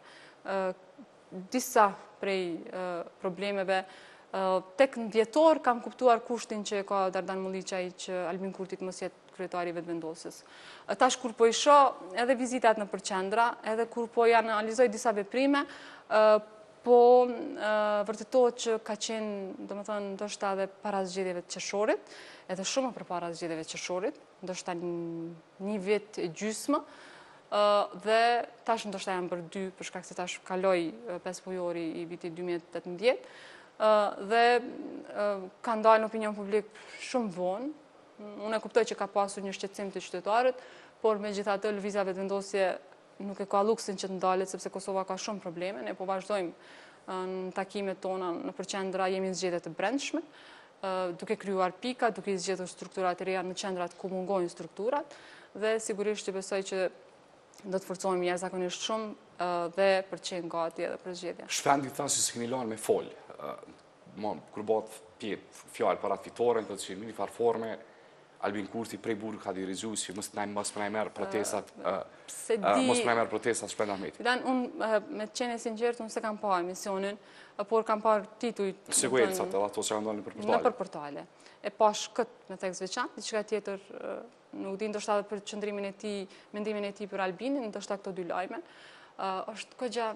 Disa prej problemeve, tek në vjetor kam kuptuar kushtin që ka Dardan Mulliqaj që Albin Kurtit mos jetë kryetari vetëvendosjes. Tash kur po i shoh edhe vizitat në përqendra, edhe kur po i analizoj disa veprime, po vërtetohet që ka qenë, domethënë, ndoshta edhe para zgjedhjeve të qershorit, edhe shumë përpara zgjedhjeve të qershorit, ndoshta një vit e gjysmë, dhe tash ndoshta janë bërë dy, për shkak se tash kaloi pesë mujori i vitit dy mijë e tetëmbëdhjetë, dhe ka ndalë në opinion publik shumë vonë. Unë e kuptoj që ka pasur një shqetësim të qytetarët, por me gjitha të lëvizja vetëvendosje nuk e ka luksin që të ndalet, sepse Kosova ka shumë probleme. Ne po vazhdojmë në takimet tona në përqendra, jemi në zgjedhje të brendshme, duke kryuar pika, duke i zgjedhur strukturat e reja në qendrat ku mungojnë strukturat, dhe sigurisht që besoj që do të forcojmë jashtëzakonisht shumë dhe për qenë gati edhe për zgjedhje. Shpendi thasë që se keni lanë me folë, kur bëtë fjallë për atë fitoren, për që një farë forme, Albin Kurti prej burë ka dirizu që mos më najmerë protestat mos më najmerë protestat Shpend Ahmeti. Unë, me të qene sinqert, unë se kam pa emisionin, por kam pa tituj... Siguecat edhe ato që kam dalë në për portale. Në për portale. E pash këtë me tekst veçantë, diçka tjetër nuk di ndoshta për qëndrimin e tij, mendimin e tij për Albinin, ndoshta këto dy lajme. Është kogja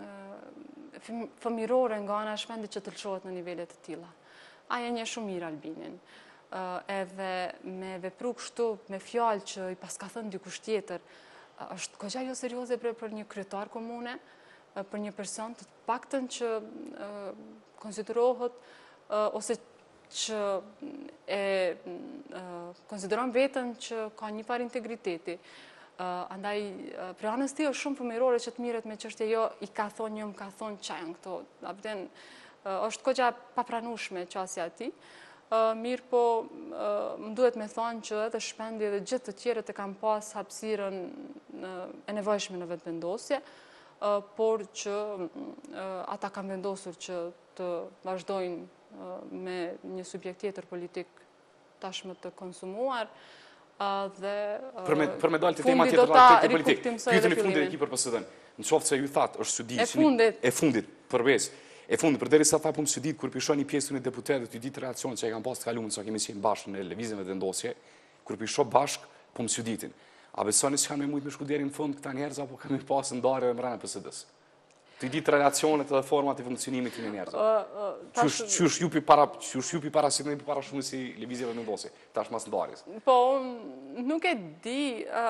fëmirore nga ana e Shpendit që të lëshohet në nivelet të tilla. Aja një shumë mirë Albinin. Edhe me vepru kështu, me fjalë që i paska thënë dikush tjetër, është goxha jo serioze për një kryetar komune, për një person të paktën që konsiderohet ose që e konsideron vetën që ka një par integriteti. Andaj, për anës ti është shumë përmirore që të miret me çështje jo i ka thonë një, më ka thonë qa janë këto. Abden, është goxha papranueshme qasja ti. Mirë po, më duhet me thonë që edhe shpendi dhe gjithë të tjere të kam pas hapësirën e nevojshme në vetë vendosje, por që ata kam vendosur që të vazhdojnë me një subjekt tjetër politik tashmë të konsumuar, dhe për me dalë të tema tjetër të politik, pyetën e fundit e ki për P S D-n, në qoftë se ju thatë është sudit, e fundit, e fundit, përbes, e fundit, për deri sa tha punë sudit, kur pisho një pjesën e deputetet, ju ditë reakcion që e kam pas të kalumë, sa kemi qenë bashkë në lëvizjen e vendosje, kur pisho bashkë, punë suditin. A besoni që kanë me mujtë me shku deri në fund këta njerëz, apo kanë me pasë ndarje dhe mrena P S D-s? Të i ditë relacionet dhe format e funksionimit të një njerëz. Që është jupi para si në i para shumë si lëvizjeve vendosje, tash mas ndarjes? Po, nuk e di,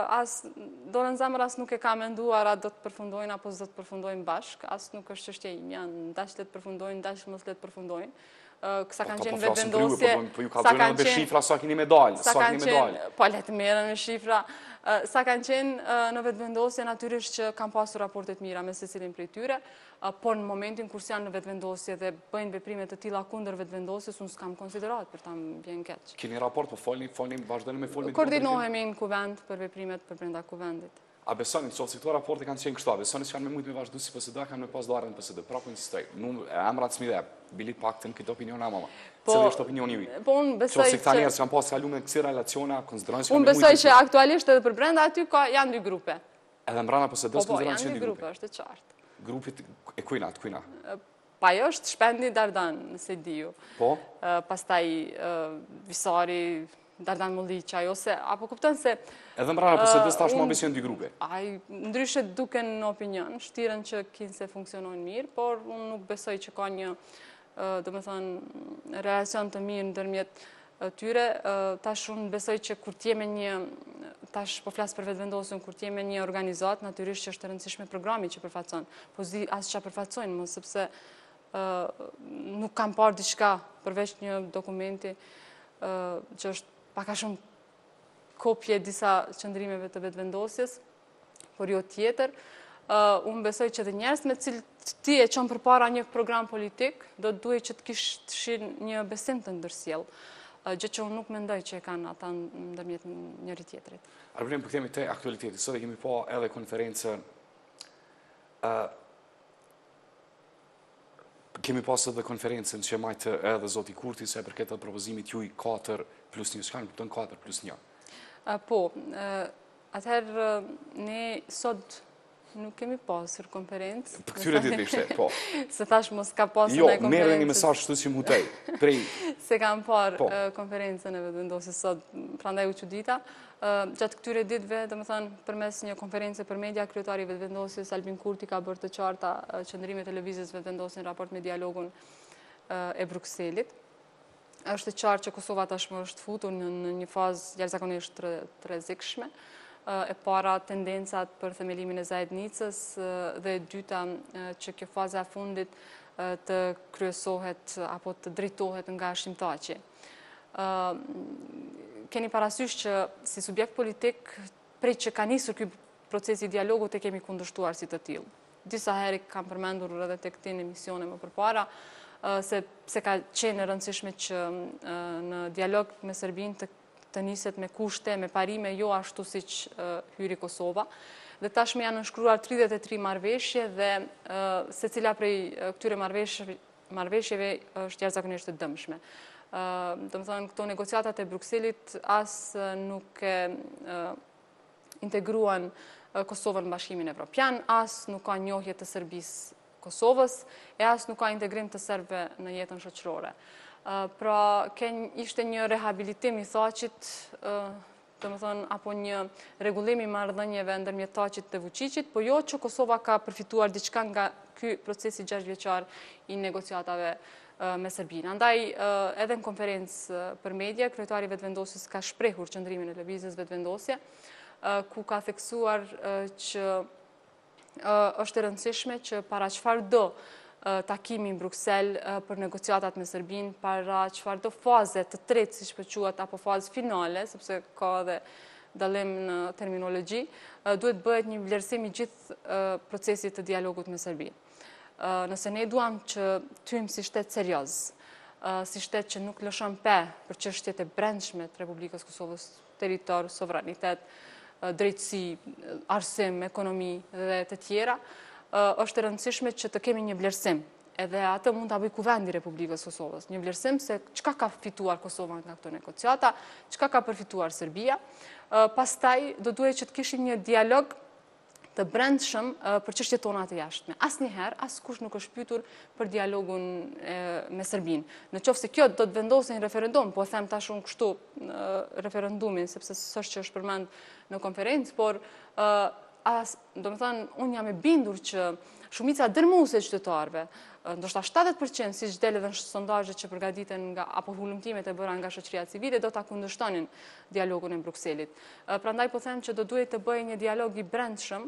do në zemër as nuk e ka menduar a do të përfundojnë apo do të përfundojnë bashkë, as nuk është qështje im, janë ndash le të përfundojnë, ndash mos le të përfundojnë. Kësa kanë qenë vetë vendosje... Po ju ka dojnë në shifra, sa keni medalj, sa keni medalj. Po, le të merën me shifra. Sa kanë qenë në vetë vendosje, natyrisht që kam pasur raportet mira me se cilin prej tyre, por në momentin kur janë në vetë vendosje dhe bëjnë veprimet të tilla kundër vetë vendosjes, unë s'kam konsiderat për ta më vjen keq. Keni raport, po folni, folni, vazhdojnë me folni... Koordinohemi në kuvend për veprimet për brenda kuvendit. A besoni, në qoftë se këto raporte kanë qenë kështu, a besoni që kanë me mujtë me vazhdu si P S D, kanë me pas darën P S D, pra po insistoj, emrat s'mi dhe, bilit pak të në këtë opinion e mama. Cili është opinioni ju? Po unë besoj që... Qoftë se këta njerës kanë pas kalu me kësi relaciona, konsiderojnë që kanë me mujtë... Unë besoj që aktualisht edhe për brenda aty janë dy grupe. Edhe mbrana P S D-s konsiderojnë që janë dy grupe, është e qartë. Grupit e kujna, të kujna? Pa jo është Shpendi Dardan, nëse diju. Po? Pastaj Visari, Dardan Mulliqaj, ose, apo kupton se... Edhe mbrana P S D-s tash më ambicion dy grupe? Aj, ndryshe duken në opinion, shtiren që kinë se funksionojnë mirë, por unë nuk besoj që ka një, do me thënë, relacion të mirë në dërmjet tyre. Tash unë besoj që kur t'jeme një, tash po flasë për vetë vendosën, kur t'jeme një organizat, natyrisht që është të rëndësishme programi që përfacon, po zi asë që përfacojnë më, sepse nuk kam parë diçka përveç një dokumenti që është paka shumë kopje disa qëndrimeve të vetë vendosjes, por jo tjetër. Unë besoj që dhe njerës me cilë ti e qënë për para një program politik, do të duhe që të kishë një besim të ndërsjel, gjë që unë nuk mendoj që e kanë ata në ndërmjet njëri tjetërit. Arbinim, për këtemi te aktualitetit, sot e kemi po edhe konferencën, kemi pas edhe konferencën që majtë edhe Zoti Kurti, se për këtë propozimit juj katër plus një, shkanë këpëtën katër plus një. Po, atëherë ne sot nuk kemi pasur konferencë. Për këtyre ditë ishte, po. Se tash mos ka pasur jo, në konferencë. Jo, merë një mesaj shtu që mutej, prej... Se kam parë konferencën e vetë vendosjes sot, prandaj u qudita. Gjatë këtyre ditëve, dhe më thënë, përmes një konferencë për media, kryetari vetë vendosjes, Albin Kurti, ka bërë të qarta qëndrime televizës vetë vendosjes në raport me dialogun e Brukselit. Është qartë që Kosova tashmë është futur në një fazë jashtëzakonisht të rrezikshme. E para tendencat për themelimin e zajednicës dhe e dyta që kjo faza e fundit të kryesohet apo të drejtohet nga shqimtaqi. Keni parasysh që si subjekt politik, prej që ka nisur ky procesi dialogu të kemi kundërshtuar si të tillë. Disa heri kam përmendur edhe të këtin emisione më përpara, se ka qenë rëndësishme që në dialog me Serbin të niset me kushte, me parime, jo ashtu si që hyri Kosova. Dhe tashme janë nënshkruar tridhjetë e tre marrëveshje dhe se cila prej këtyre marrëveshjeve është jashtëzakonisht të dëmshme. Do më thënë, këto negociatat e Brukselit as nuk e integruan Kosovën në Bashkimin Evropian, as nuk ka njohje të Serbisë Kosovës, e as nuk ka integrim të serbe në jetën shoqërore. Pra, ishte një rehabilitim i Thaqit, të më thënë, apo një regullim i marrëdhënieve ndërmjet Thaqit dhe Vučićit, po jo që Kosova ka përfituar diçka nga ky procesi gjashtë vjeçar i negociatave me Serbinë. Andaj, edhe në konferencë për media, kryetari vetëvendosjes ka shprehur qëndrimin e lëvizjes vetëvendosje, ku ka theksuar që është e rëndësishme që para çfarë do takimi në Bruksel për negociatat me Serbinë, para çfarë do faze të tretë, siç po quhet, apo fazë finale, sepse ka edhe dallim në terminologji, duhet bëhet një vlerësim i gjithë procesit të dialogut me Serbinë. Nëse ne duam që tym si shtet serioz, si shtet që nuk lëshon pe për çështjet e brendshme të Republikës Kosovës, territor, sovranitet, drejtësi, arsim, ekonomi dhe të tjera, është e rëndësishme që të kemi një vlerësim. Edhe atë mund të bëj kuvendi Republikës Kosovës. Një vlerësim se çka ka fituar Kosova nga këto negociata, çka ka përfituar Serbia. Pastaj do duhet që të kishim një dialog të brendshëm për çështjet tona të jashtme. Asnjëherë askush nuk është pyetur për dialogun me Serbinë. Në qoftë se kjo do të vendosë një referendum, po them tash unë kështu referendumin, sepse s'është që është përmend në konferencë, por as, domethënë, unë jam e bindur që shumica dërmuese e qytetarëve, ndoshta shtatëdhjetë përqind siç del edhe në sondazhet që përgatiten nga apo hulumtimet e bëra nga shoqëria civile, do ta kundërshtonin dialogun e Brukselit. Prandaj po them që do duhet të bëjë një dialog i brendshëm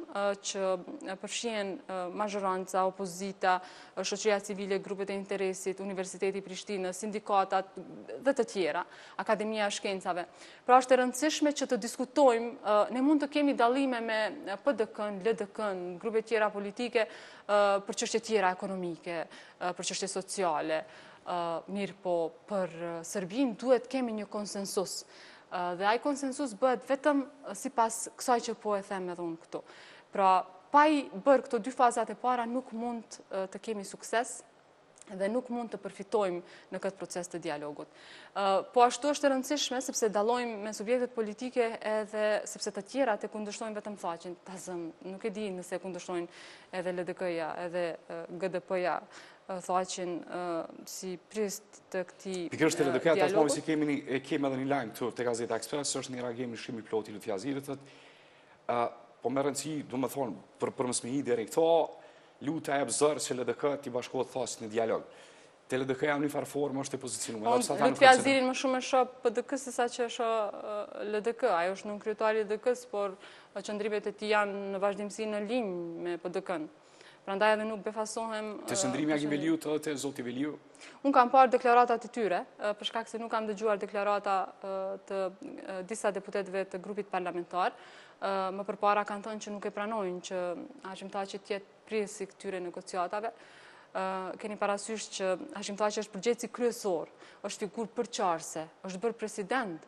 që përfshihen mazhoranca, opozita, shoqëria civile, grupet e interesit, Universiteti i Prishtinës, sindikatat dhe të tjera, Akademia e Shkencave. Pra është e rëndësishme që të diskutojmë, ne mund të kemi dallime me P D K-n, L D K-n, grupe tjera politike për çështje tjera ekonomike, për çështje sociale, mirë po për Serbinë duhet kemi një konsensus. Dhe ai konsensus bëhet vetëm sipas kësaj që po e them edhe unë këtu. Pra, pa i bërë këto dy fazat e para nuk mund të kemi sukses dhe nuk mund të përfitojmë në këtë proces të dialogut. Po ashtu është e rëndësishme sepse dallojmë me subjektet politike edhe sepse të tjerat e kundërshtojnë vetëm thaqin. Ta zëm, nuk e di nëse e kundërshtojnë edhe L D K-ja, edhe G D P-ja, thaqin si prist të këtij dialogut. Pikërisht L D K-ja tashmë si kemi kemi edhe një lajm këtu te Gazeta Express, është një reagim i shumë i plotë i Lutfiazirit, thotë, po me rëndësi, domethënë, për për mos me i deri këto luta e zërë që L D K t'i bashkohet thasë në dialog. Te L D K jam një farë formë është e pozicionuar. Lutfiazirin më shumë e shoh P D K-s se sa që shoh L D K. Ajo është nën kryetari L D K-s, por qëndrimet e tij janë në vazhdimsi në linjë me P D K-n. Prandaj edhe nuk befasohem... Te qëndrimi Agi Veliu të te Zoti Veliu? Unë kam parë deklaratat e tyre, për shkak se nuk kam dëgjuar deklarata të disa deputetëve të grupit parlamentar. Më përpara kanë thënë që nuk e pranojnë që Hashim Thaçi të jetë prisi këtyre negociatave. Keni parasysh që Hashim Thaçi është përgjegjësi kryesor, është figurë përqarse, është bërë president,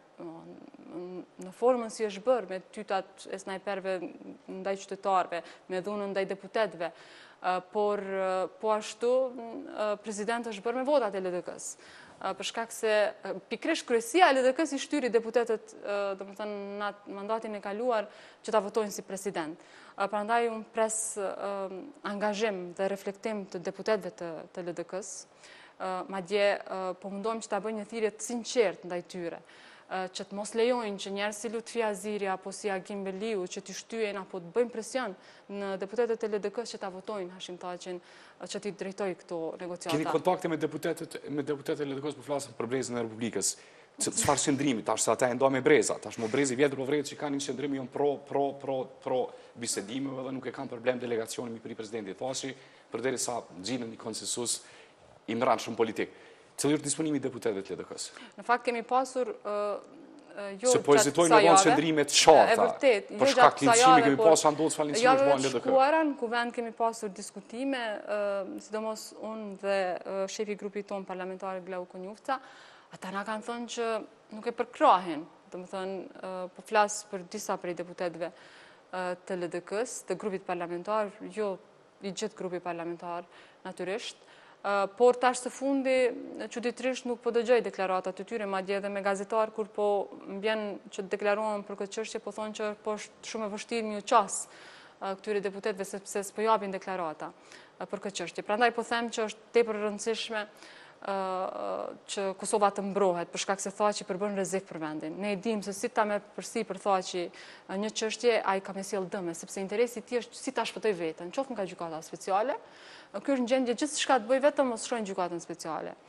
në formën si është bërë, me tytat e snajperëve ndaj qytetarëve, me dhunën ndaj deputetëve, por po ashtu president është bërë me votat e L D K-s. Për shkak se pikërisht kryesia e L D K-s i shtyri deputetët, domethënë në mandatin e kaluar që ta votojnë si president. Prandaj unë pres angazhim dhe reflektim të deputetëve të, të L D K-s, madje po mundohem që ta bëj një thirrje të sinqertë ndaj tyre, që të mos lejojnë që njerëz si Lutfiaziri apo si Agim Veliu që t'i shtyjen apo të bëjnë presion në deputetët e L D K-s që ta votojnë Hashim Thaçin që t'i drejtojë këto negociata. Keni kontakte me deputetët me deputetët e L D K-s, po flasim për brezën e Republikës. Çfarë qëndrimi tash, ata e ndo me breza, tash mo brezi vjetër po vret që kanë një qëndrim janë pro pro pro pro bisedimeve dhe nuk e kanë problem delegacioni mi për presidentit Thaçi, përderisa nxjinin një konsensus i mbrëmshëm politik. Cili është disponimi i deputetëve të L D K-s? Në fakt kemi pasur jo se po hezitojnë në qëndrime të qarta. E vërtet, për shkak të lincimit kemi pasur ndodhur çfarë lincimi është bën L D K. Shkuara në kuvend kemi pasur diskutime, sidomos unë dhe shefi i grupit ton parlamentar Glau Konjufca, ata na kanë thënë që nuk e përkrahin, domethënë po flas për disa prej deputetëve të L D K-s, të grupit parlamentar, jo i gjithë grupi parlamentar natyrisht. Por tash së fundi, çuditërisht nuk po dëgjoj deklaratat e tyre, madje edhe me gazetar kur po mbjen që deklarohen për këtë çështje, po thonë që po është shumë e vështirë një qas këtyre deputetëve sepse s'po japin deklarata për këtë çështje. Prandaj po them që është tepër e rëndësishme që Kosova të mbrohet, për shkak se Thaçi përbën rrezik për vendin. Ne e dimë se si ta merr përsipër Thaçi një çështje, ai ka me sjell dëme, sepse interesi i tij është si ta shpëtoj veten, qoftë nga gjykata speciale. Ky është në gjendje gjithçka të bëj vetëm mos shkojnë gjykatën speciale.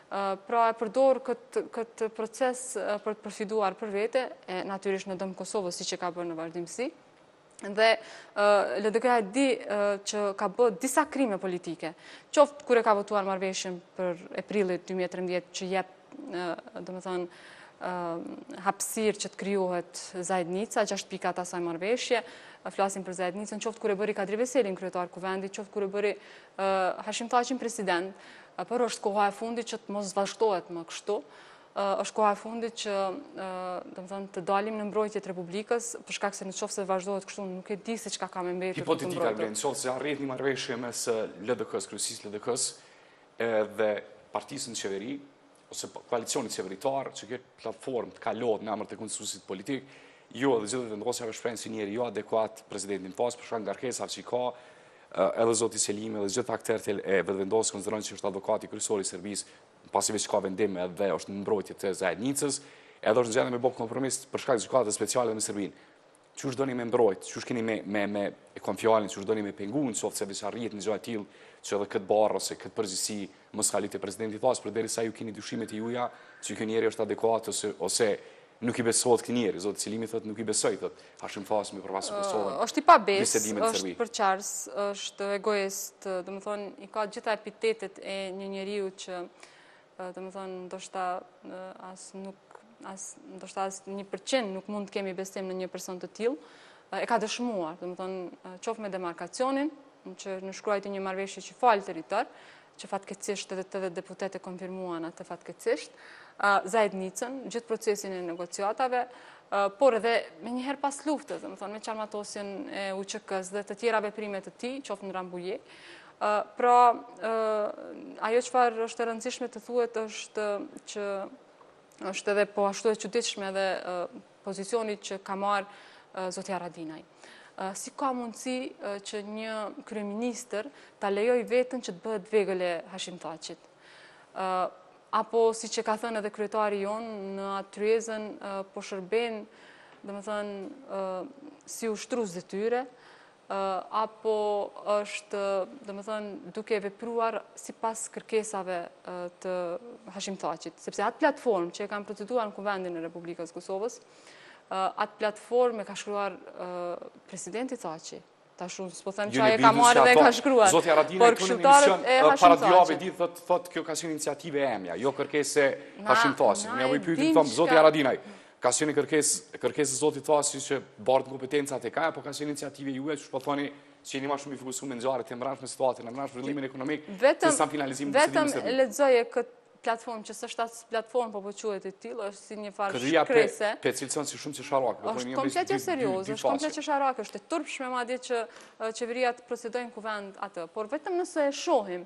Pra e përdor këtë proces për të përfiduar për vete, e natyrisht në dëmë Kosovës, si që ka bërë në vazhdimësi. Dhe L D K-ja di që ka bërë disa krime politike, qoftë kur e ka votuar marrëveshjen për prillit dy mijë e trembëdhjetë që jep, domethënë, hapësirë që të krijohet zajednica, gjashtë pikat asaj marrëveshje, flasim për zajednicën, qoftë kur e bëri Kadri Veselin kryetar kuvendit, qoftë kur e bëri Hashim Thaqin president, por është koha e fundit që të mos vazhdohet më kështu. Është koha e fundit që domethënë të dalim në mbrojtje të Republikës, për shkak se nëse vazhdohet kështu nuk e di se çka ka më mbetur. Hipotetika vlen, nëse se arret një marrëveshje mes L D K-s, kryesisë L D K-s dhe partisë në qeveri ose koalicionit qeveritar, që kjo platformë të kalohet në emër të konsensusit politik, jo dhe gjithë vendosjave shprehin si njeri jo adekuat presidentin pas, për shkak ngarkesave që ka, edhe zoti Selimi dhe gjithë aktorët e vetëvendosjes konsiderojnë që është advokati kryesor i Serbisë, pasi veç ka vendim edhe është në mbrojtje të zajednicës, edhe është në gjendje me bë kompromis për shkak të gjykatës speciale në Serbinë. Qysh doni me mbrojt, qysh keni me me me e kon fjalën, qysh doni me pengun, nëse se veç arrit në gjë të tillë që edhe këtë barr ose këtë përgjegjësi mos ka litë presidenti thas, përderisa ju keni dyshimet e juaja që ky njeri është adekuat ose ose nuk i besohet këtij njeri, zoti Selimi thotë nuk i besoj, thotë Hashim Thaqi për pasë Kosovën. Është i pabes, është përqars, është egoist, domethënë i ka gjitha epitetet e një njeriu që domethënë ndoshta as nuk as ndoshta as një përqind nuk mund të kemi besim në një person të tillë. E ka dëshmuar, domethënë qoftë me demarkacionin, që në shkruajti një marrëveshje që fal territor, që fatkeqësisht edhe të deputetët e konfirmuan atë fatkeqësisht, zajednicën, gjithë procesin e negociatave, por edhe me njëherë pas luftës, domethënë me qarmatosjen e U Q K-s dhe të tjera veprime të tij, qoftë në Rambuje. Pra, ajo çfarë është e rëndësishme të thuhet është që është edhe po ashtu e çuditshme edhe pozicioni që ka marrë zoti Haradinaj. Si ka mundësi që një kryeministër ta lejoj veten që të bëhet vegël e Hashim Thaqit? Apo si që ka thënë edhe kryetari jonë në atë tryezën po shërben, domethënë si ushtrues detyre, apo është domethënë duke vepruar sipas kërkesave të Hashim Thaqit, sepse atë platformë që e kanë proceduar në Kuvendin e Republikës Kosovës, atë platformë e ka shkruar presidenti Thaqi. Tash unë s'po them që ai ka marrë dhe ka shkruar. Zoti Haradinaj këtu në emision para dy javë ditë thotë thotë kjo ka qenë iniciativë e emja, jo kërkesë Hashim Thaqi. Ne u pyetim thon zoti Haradinaj, ka qenë kërkesë kërkesë e zotit Thaqi që bart kompetencat e ka, apo ka qenë iniciativë juaj që po thoni që jeni më shumë i fokusuar në ngjarjet e mbrapsht me situatën e mbrapsht zhvillimin ekonomik, se sa finalizimin e vetëm lexoje këtë platformë që s'është as platformë, po po quhet e tillë, është si një farë shkrese. Pe cilëson si shumë qesharak. Është komplet e serioz, është komplet qesharak, është e turpshme madje që qeveria të procedojnë kuvend atë, por vetëm nëse e shohim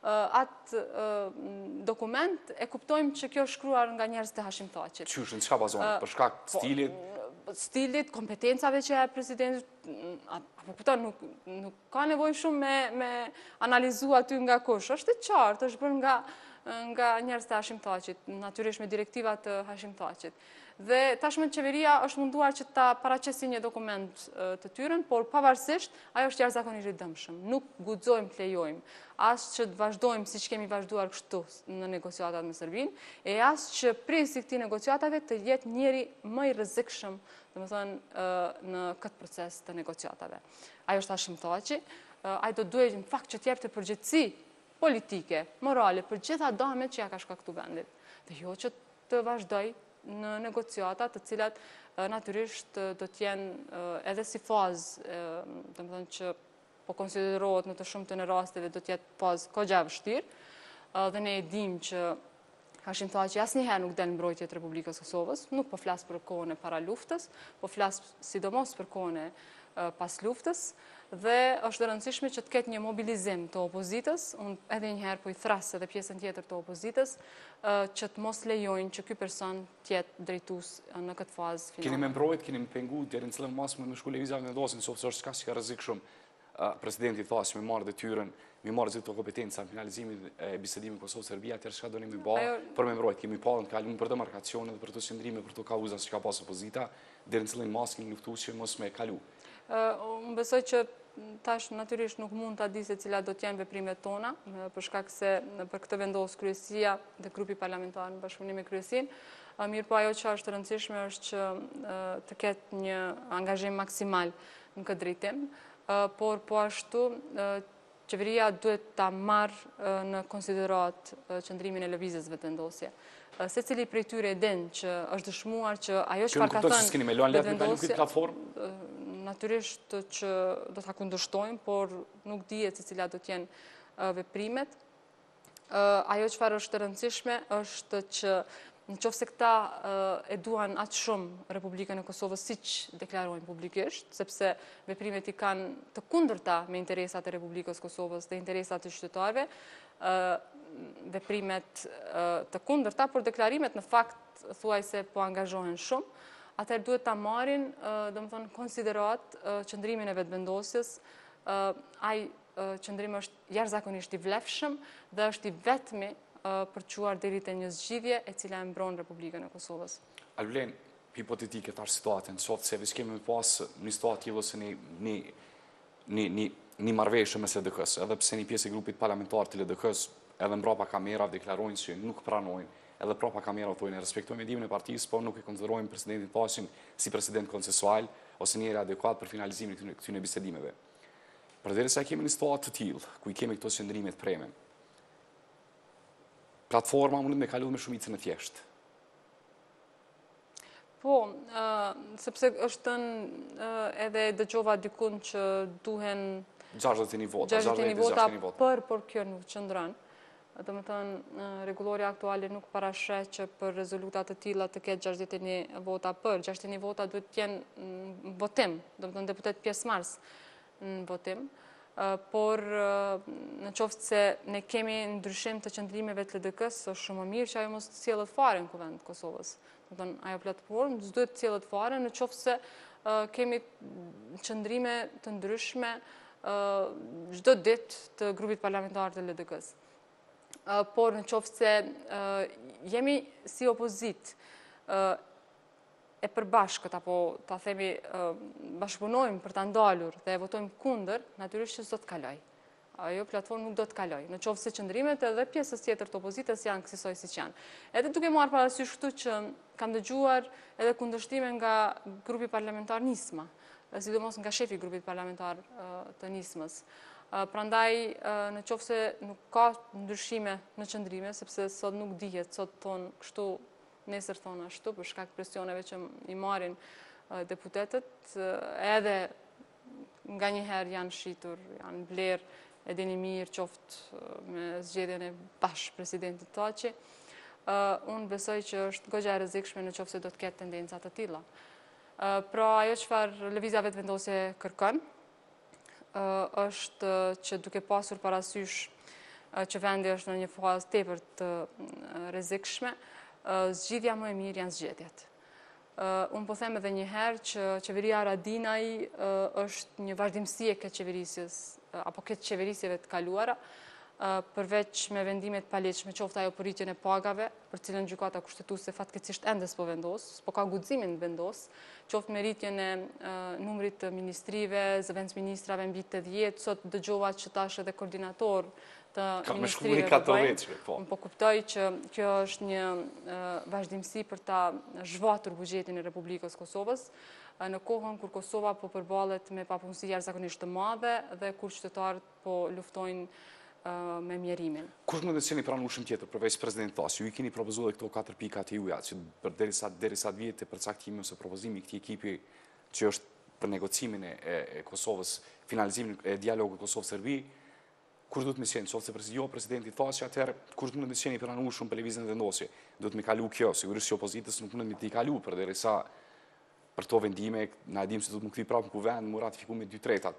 atë dokument, e kuptojmë që kjo është shkruar nga njerëz të Hashim Thaqit. Qysh, në çka bazohet? Për shkak të stilit, stilit, kompetencave që e presidentit, apo kupton, nuk nuk ka nevojë shumë me me analizu aty nga kush. Është e qartë, është bërë nga nga njerëz të Hashim Thaqit, natyrisht me direktivat të Hashim Thaqit. Dhe tashmë qeveria është munduar që ta paraqesë një dokument të tyre, por pavarësisht ajo është jashtëzakonisht i dëmshëm. Nuk guxojmë të lejojmë as që të vazhdojmë siç kemi vazhduar kështu në negociatat me Serbinë, e as që presi këtij negociatave të jetë njëri më i rrezikshëm, domethënë në këtë proces të negociatave. Ajo është Hashim Thaqi, ai do duhet në fakt që të jepte përgjegjësi politike, morale, për gjitha damet që ja ka shkaktuar vendit. Dhe jo që të vazhdoj në negociata të cilat natyrisht do të jenë edhe si fazë, domethënë që po konsiderohet në të shumtën e rasteve do të jetë fazë kogja e vështirë, dhe ne e dimë që Hashim Thaqi asnjëherë nuk del në mbrojtje të Republikës Kosovës, nuk po flas për kohën e para luftës, po flas sidomos për kohën e pas luftës, dhe është e rëndësishme që të ketë një mobilizim të opozitës, unë edhe njëherë po i thras edhe pjesën tjetër të opozitës, që të mos lejojnë që ky person të jetë drejtues në këtë fazë finale. Keni me mbrojt, keni me pengu deri në cilën masë me shku lëvizja në dosin, nëse është çka që ka rrezik shumë. Presidenti Thaqi me marrë detyrën, me marrë gjithë të kompetenca në finalizimin e bisedimit Kosovë-Serbia, atëherë çka doni me bë për me mbrojt. Kemi parë të kaluar për demarkacione dhe për të qëndrime për të kauzat që ka pas opozita, deri në cilën masë keni luftuar që mos me kalu. Unë besoj që tash natyrisht nuk mund ta di se cilat do t'jenë veprimet tona, për shkak se për këtë vendos kryesia dhe grupi parlamentar në bashkëpunim me kryesinë. Mirë po ajo që është e rëndësishme është që të ketë një angazhim maksimal në këtë drejtim, por po ashtu qeveria duhet ta marrë në konsiderat qëndrimin e lëvizjes vetëvendosje. Secili prej tyre e din që është dëshmuar që ajo çfarë ka thënë vetëvendosja natyrisht që do ta kundërshtojmë, por nuk dihet se cilat do të jenë veprimet. Ajo çfarë është e rëndësishme është që nëse këta e duan aq shumë Republikën e Kosovës siç deklarojnë publikisht, sepse veprimet i kanë të kundërta me interesat e Republikës Kosovës dhe interesat e qytetarëve, veprimet të kundërta, por deklarimet në fakt thuajse po angazhohen shumë, atëherë duhet ta marrin, domethënë, konsiderat qëndrimin e vetëvendosjes. Ai qëndrim është jashtëzakonisht i vlefshëm dhe është i vetmi për çuar deri te një zgjidhje e cila e mbron Republikën e Kosovës. Alvlen, hipotetike tash situatën, sot se veç kemi pas një situatë tillë ose një një një marrëveshje mes L D K-s, edhe pse një pjesë e grupit parlamentar të L D K-s edhe mbrapa kamerave deklarojnë se nuk pranojnë, edhe prapa kamerave thonë respektojmë mendimin e partisë, por nuk e konsiderojmë presidentin Taçin si president konsensual ose njëri adekuat për finalizimin e këtyre bisedimeve. Përderisa kemi një situatë të tillë, ku i kemi këto qëndrime të preme, platforma mundet me kalu me shumicën e thjeshtë. Po, sepse është edhe dëgjova dikun që duhen gjashtëdhjetë një vota, gjashtëdhjetë një vota për, por kjo nuk qëndron. Do të thënë, rregulloria aktuale nuk parasheh që për rezolutat të tilla të ketë gjashtëdhjetë e një vota për. gjashtëdhjetë e një vota duhet të jenë në votim, do të thënë deputet pjesëmarrës në votim. Por në qoftë se ne kemi ndryshim të qëndrimeve të L D K-s, është shumë më mirë që ajo mos cilët fare në kuvend të Kosovës. Do të thënë, ajo platformë s'duhet cilët fare në qoftë se kemi qëndrime të ndryshme çdo ditë të grupit parlamentar të L D K-s. Por në qoftë se jemi si opozit e përbashkët, apo ta themi bashkëpunojmë për ta ndalur dhe votojmë kundër, natyrisht që s'do të kaloj. Ajo platformë nuk do të kaloj. Në qoftë se qëndrimet edhe pjesës tjetër të opozitës janë kësaj siç janë. Edhe duke marrë parasysh këtu që kam dëgjuar edhe kundërshtime nga grupi parlamentar Nisma, sidomos nga shefi i grupit parlamentar të Nismës. Prandaj, në qoftë se nuk ka ndryshime në qëndrime, sepse sot nuk dihet, sot thonë kështu, nesër thonë ashtu, për shkak presioneve që i marrin deputetët, edhe nga njëherë janë shitur, janë blerë, edhe një mirë qoftë me zgjedhjen e bashkë presidentit Taçi. Unë besoj që është goxha e rrezikshme në qoftë se do të ketë tendenca të tilla. Pra ajo çfarë lëvizja vetëvendosje kërkon, është që duke pasur parasysh që vendi është në një fazë tepër të rrezikshme, zgjidhja më e mirë janë zgjedhjet. Unë po them edhe një herë që qeveria Haradinaj është një vazhdimsi e këtë qeverisjes, apo këtë qeverisjeve të kaluara, përveç me vendimet paleqme, qoftë ajo për rritjen e pagave, për cilën gjykata kushtetuese fatkeqësisht ende s'po vendos, s'po ka guximin të vendos, qoftë me rritjen e numrit të ministrive, zëvendës ministrave mbi tetëdhjetë, sot dëgjova që tash edhe koordinator të ministrive bëjnë. Unë po kuptoj që kjo është një vazhdimsi për ta zhvatur buxhetin e Republikës Kosovës, në kohën kur Kosova po përballet me papunësi jashtëzakonisht të madhe dhe kur qytetarët po luftojnë me mjerimin. Kush mund të qeni pranueshëm tjetër përveç presidentit Taçi? Ju i keni propozuar këto katër pika të juaja, që derisa derisa të vijete përcaktimi ose propozimi i këtij ekipi që është për negocimin e Kosovës, finalizimin e dialogut Kosovë-Serbi, kush duhet më qenë? Nëse jo presidenti Taçi, atëherë kush mund të qeni pranueshëm për lëvizjen e vendosje? Duhet më kalu kjo, sigurisht që opozitës nuk mund të kalu përderisa për to vendime, na e dim se do të më kthy prapë në kuvend, më ratifiku me dy tretat.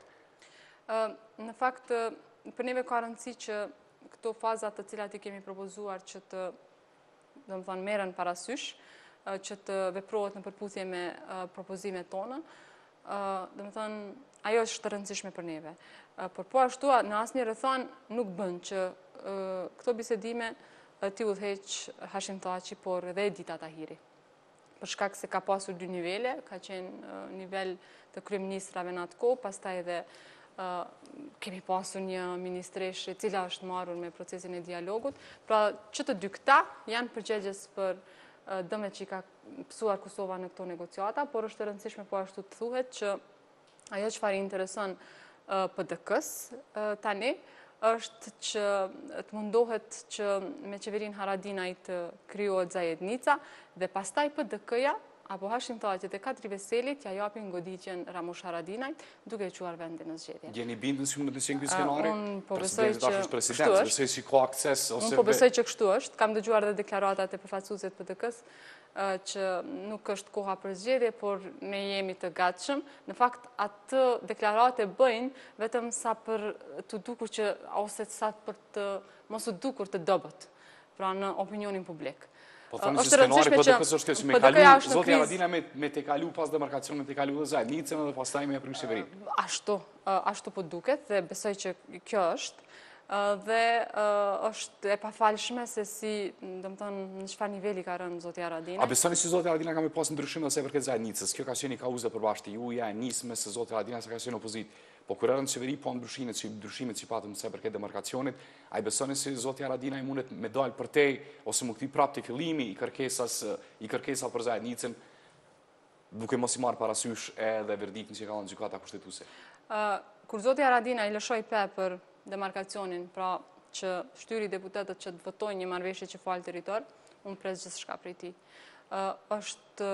Në fakt, për neve ka rëndësi që këto fazat të cilat i kemi propozuar që të, do të thonë, merren parasysh, që të veprohet në përputhje me propozimet tona, do të thonë, ajo është e rëndësishme për neve. Por po ashtu, në asnjë rrethon nuk bën që këto bisedime t'i udhëheq Hashim Taçi, por edhe Edita Tahiri. Për shkak se ka pasur dy nivele, ka qenë nivel të kryeministrave në atë kohë, pastaj edhe kemi pasur një ministresh e cila është marrur me procesin e dialogut. Pra që të dy këta janë përgjegjës për dëmet që i ka pësuar Kosova në këto negociata, por është e rëndësishme po ashtu të thuhet që ajo çfarë intereson P D K-s tani është që të mundohet që me qeverinë Haradinaj të krijohet zajednica dhe pastaj P D K-ja apo Hashim Thaçi dhe Kadri Veselit ja japin goditjen Ramush Haradinajt duke e quar vendin në zgjedhje. Jeni bindën si mund të qenë ky skenari? Unë po besoj që kështu është. Besoj si ka akses ose Unë po besoj që kështu është. Kam dëgjuar edhe deklaratat e përfaqësuesit P D K-s që nuk është koha për zgjedhje, por ne jemi të gatshëm. Në fakt atë deklarate bëjnë vetëm sa për të dukur që ose sa për të mos u dukur të dobët, pra në opinionin publik. Po thoni si skenari P D K-s është kjo si me kalu, zoti Haradinaj me te kalu pas demarkacionit, te kalu dhe zajednicën dhe pastaj me prysh qeverinë. Ashtu, ashtu po duket dhe besoj që kjo është. Dhe është e pafalshme se si, domethënë, në çfarë niveli ka rënë zoti Haradinaj. A besoni si zoti Haradinaj ka me pas ndryshim ose përket zajednicës? Kjo ka qenë kauza përbashkët juaja e nisme se zoti Haradinaj sa ka qenë opozitë. Po kur erën qeveri po ndryshimet që ndryshimet që patëm se përket demarkacionit, a i besoni si zoti Haradinaj mundet me dalë për te ose më kthi prapë të fillimi i kërkesas i kërkesa për zajednicën, duke mos i marrë parasysh edhe verdiktin që ka dhënë gjykata kushtetuese? Kur zoti Haradinaj lëshoi pe për demarkacionin, pra që shtyri deputetët që të votojnë një marrëveshje që fal territor, unë pres gjithçka prej tij. Është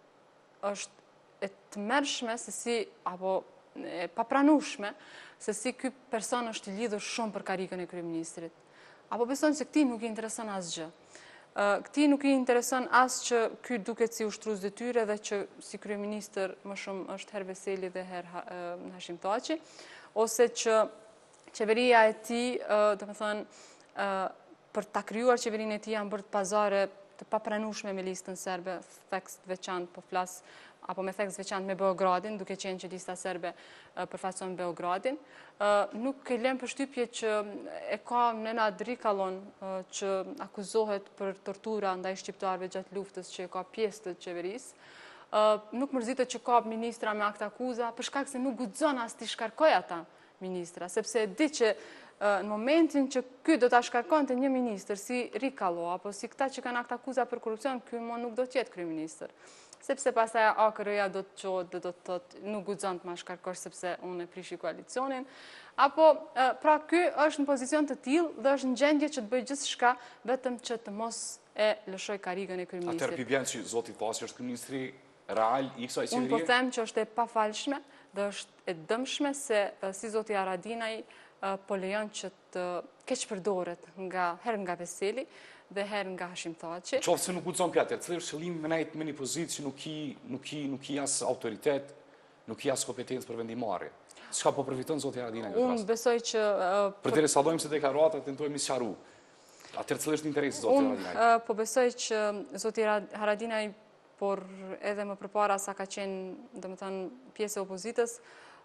është e tmerrshme se si apo e papranueshme se si ky person është i lidhur shumë për karrikën e kryeministrit. Apo beson se këtij nuk i intereson asgjë. Këtij nuk i intereson as që ky duket si ushtrues detyre dhe që si kryeministër më shumë është herë Veseli dhe herë Hashim Thaçi, ose që qeveria e tij, domethënë, për ta krijuar qeverinë e tij janë bërë pazare të papranueshme me listën serbe, tekst veçantë po flas apo me tekst veçantë me Beogradin, duke qenë që lista serbe përfaqëson Beogradin. Nuk e lëm përshtypje që e ka Nenad Rikallon që akuzohet për tortura ndaj shqiptarëve gjatë luftës që e ka pjesë të qeverisë. Nuk mërzitet që ka ministra me akt akuza, për shkak se nuk guxon as t'i shkarkoj ata ministra, sepse e di që në momentin që ky do ta shkarkonte një ministër si Rikallo apo si këta që kanë akt akuza për korrupsion, ky më nuk do të jetë kryeministër. Sepse pastaj A K R-ja do të qohet dhe do të thotë nuk guxon të ma shkarkosh sepse unë e prishi koalicionin. Apo pra ky është në pozicion të tillë dhe është në gjendje që të bëjë gjithçka vetëm që të mos e lëshoj karrikën e kryeministrit. Atëherë vjen që zoti Thaçi është kryeministri real i kësaj qeverie? Unë po them që është e pafalshme dhe është e dëmshme se si zoti Haradinaj po lejon që të keqpërdoret nga herë nga Veseli dhe herë nga Hashim Thaçi. Qoftë se nuk guxon pjatë, cili është qëllimi me nejt me një pozitë që nuk i nuk i nuk i as autoritet, nuk i as kompetencë për vendimarrje. Çka po përfiton zoti Haradinaj në këtë rast? Unë besoj që përderisa dojmë se deklaratat tentojmë të sqaru. Atëherë cili është interesi zoti Haradinaj? Unë po besoj që zoti Haradinaj, por edhe më përpara sa ka qenë, domethënë, pjesë e opozitës,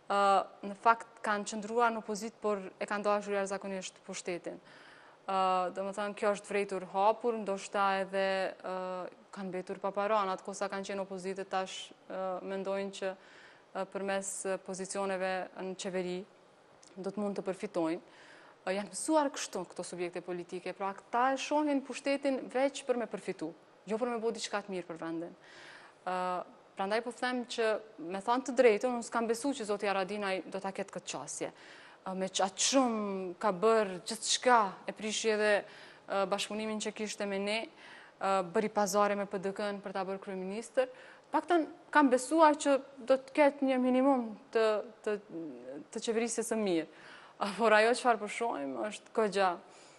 në fakt kanë qëndruar në opozit, por e kanë dashur jashtëzakonisht pushtetin. Domethënë, kjo është vërejtur hapur, ndoshta edhe kanë mbetur paparan, atë kosa kanë qenë opozitë, tash mendojnë që përmes pozicioneve në qeveri do të mund të përfitojnë. Janë mësuar kështu këto subjekte politike, pra këta e shohin pushtetin veç për me përfitu, jo për me bo diçka të mirë për vendin. Prandaj po them që me thënë të drejtën, unë s'kam besu që zoti Haradinaj do ta ketë këtë qasje. Me që atë shumë ka bërë gjithçka, e prishi edhe bashkëpunimin që kishte me ne, bëri pazare me P D K-n për ta bërë kryeministër. Paktën kam besuar që do të ketë një minimum të, të, të qeverisje së mirë. Por ajo çfarë po shohim është goxha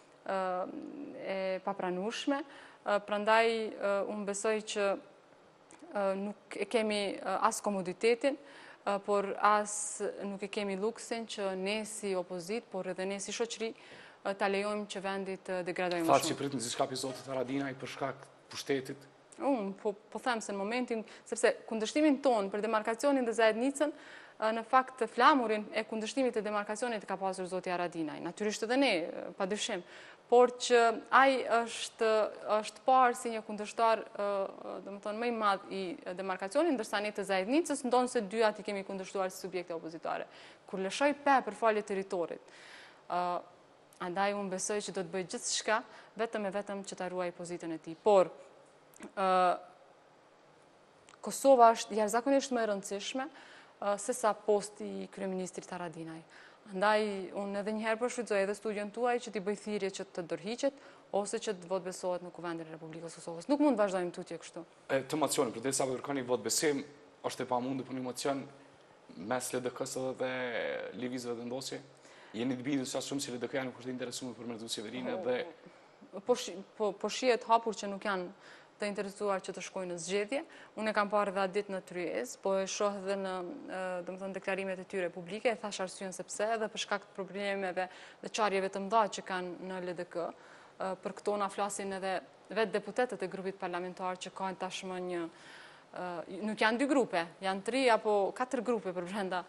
e papranueshme. Prandaj unë besoj që nuk e kemi as komoditetin, por as nuk e kemi luksin që ne si opozit, por edhe ne si shoqëri, ta lejojmë që vendit të degradojmë më shumë. Thatë që prit në zishkapi zotit Haradinaj për shkak pushtetit? Unë po, po them se në momentin, sepse kundërshtimin ton për demarkacionin dhe zajednicën, në fakt flamurin e kundërshtimit të demarkacionit ka pasur zoti Haradinaj. Natyrisht edhe ne, pa dyshim. por që ai është, është parë si një kundërshtar dhe më thonë më i madh i demarkacionit, ndërsa ne të zajednicës ndonë se dy ati kemi kundërshtuar si subjekte opozitare. Kur lëshoj pe për falje territorit, andaj unë besoj që do të bëj gjithë shka, vetëm e vetëm që ta ruaj pozitën e tij. Por, Kosova është jashtëzakonisht më e rëndësishme se sa posti i kryeministrit Haradinaj. Andaj, unë edhe njëherë përshfrytëzoj edhe studion tuaj që t'i bëj thirrje që të dorëhiqet, ose që të votë besohet në Kuvendin e Republikës Kosovës. Nuk mund të vazhdojmë tutje kështu. Të mocioni, për derisa po kërkoni votë besim, është e pamundur për një mocion mes L D K-s dhe lëvizjeve vendosje? Jeni të bindur sa shumë si L D K-ja nuk është interesuar për mërtu qeverinë dhe... Po shihet hapur që nuk janë të interesuar që të shkojnë në zgjedhje. Unë e kam parë dhe atë ditë në Tryezë, po e shoh edhe në, domethënë, deklarimet e tyre publike, e thash arsyen sepse edhe për shkak të problemeve dhe çarjeve të mëdha që kanë në L D K, për këto na flasin edhe vetë deputetët e grupit parlamentar që kanë tashmë një, nuk janë dy grupe, janë tri apo katër grupe për brenda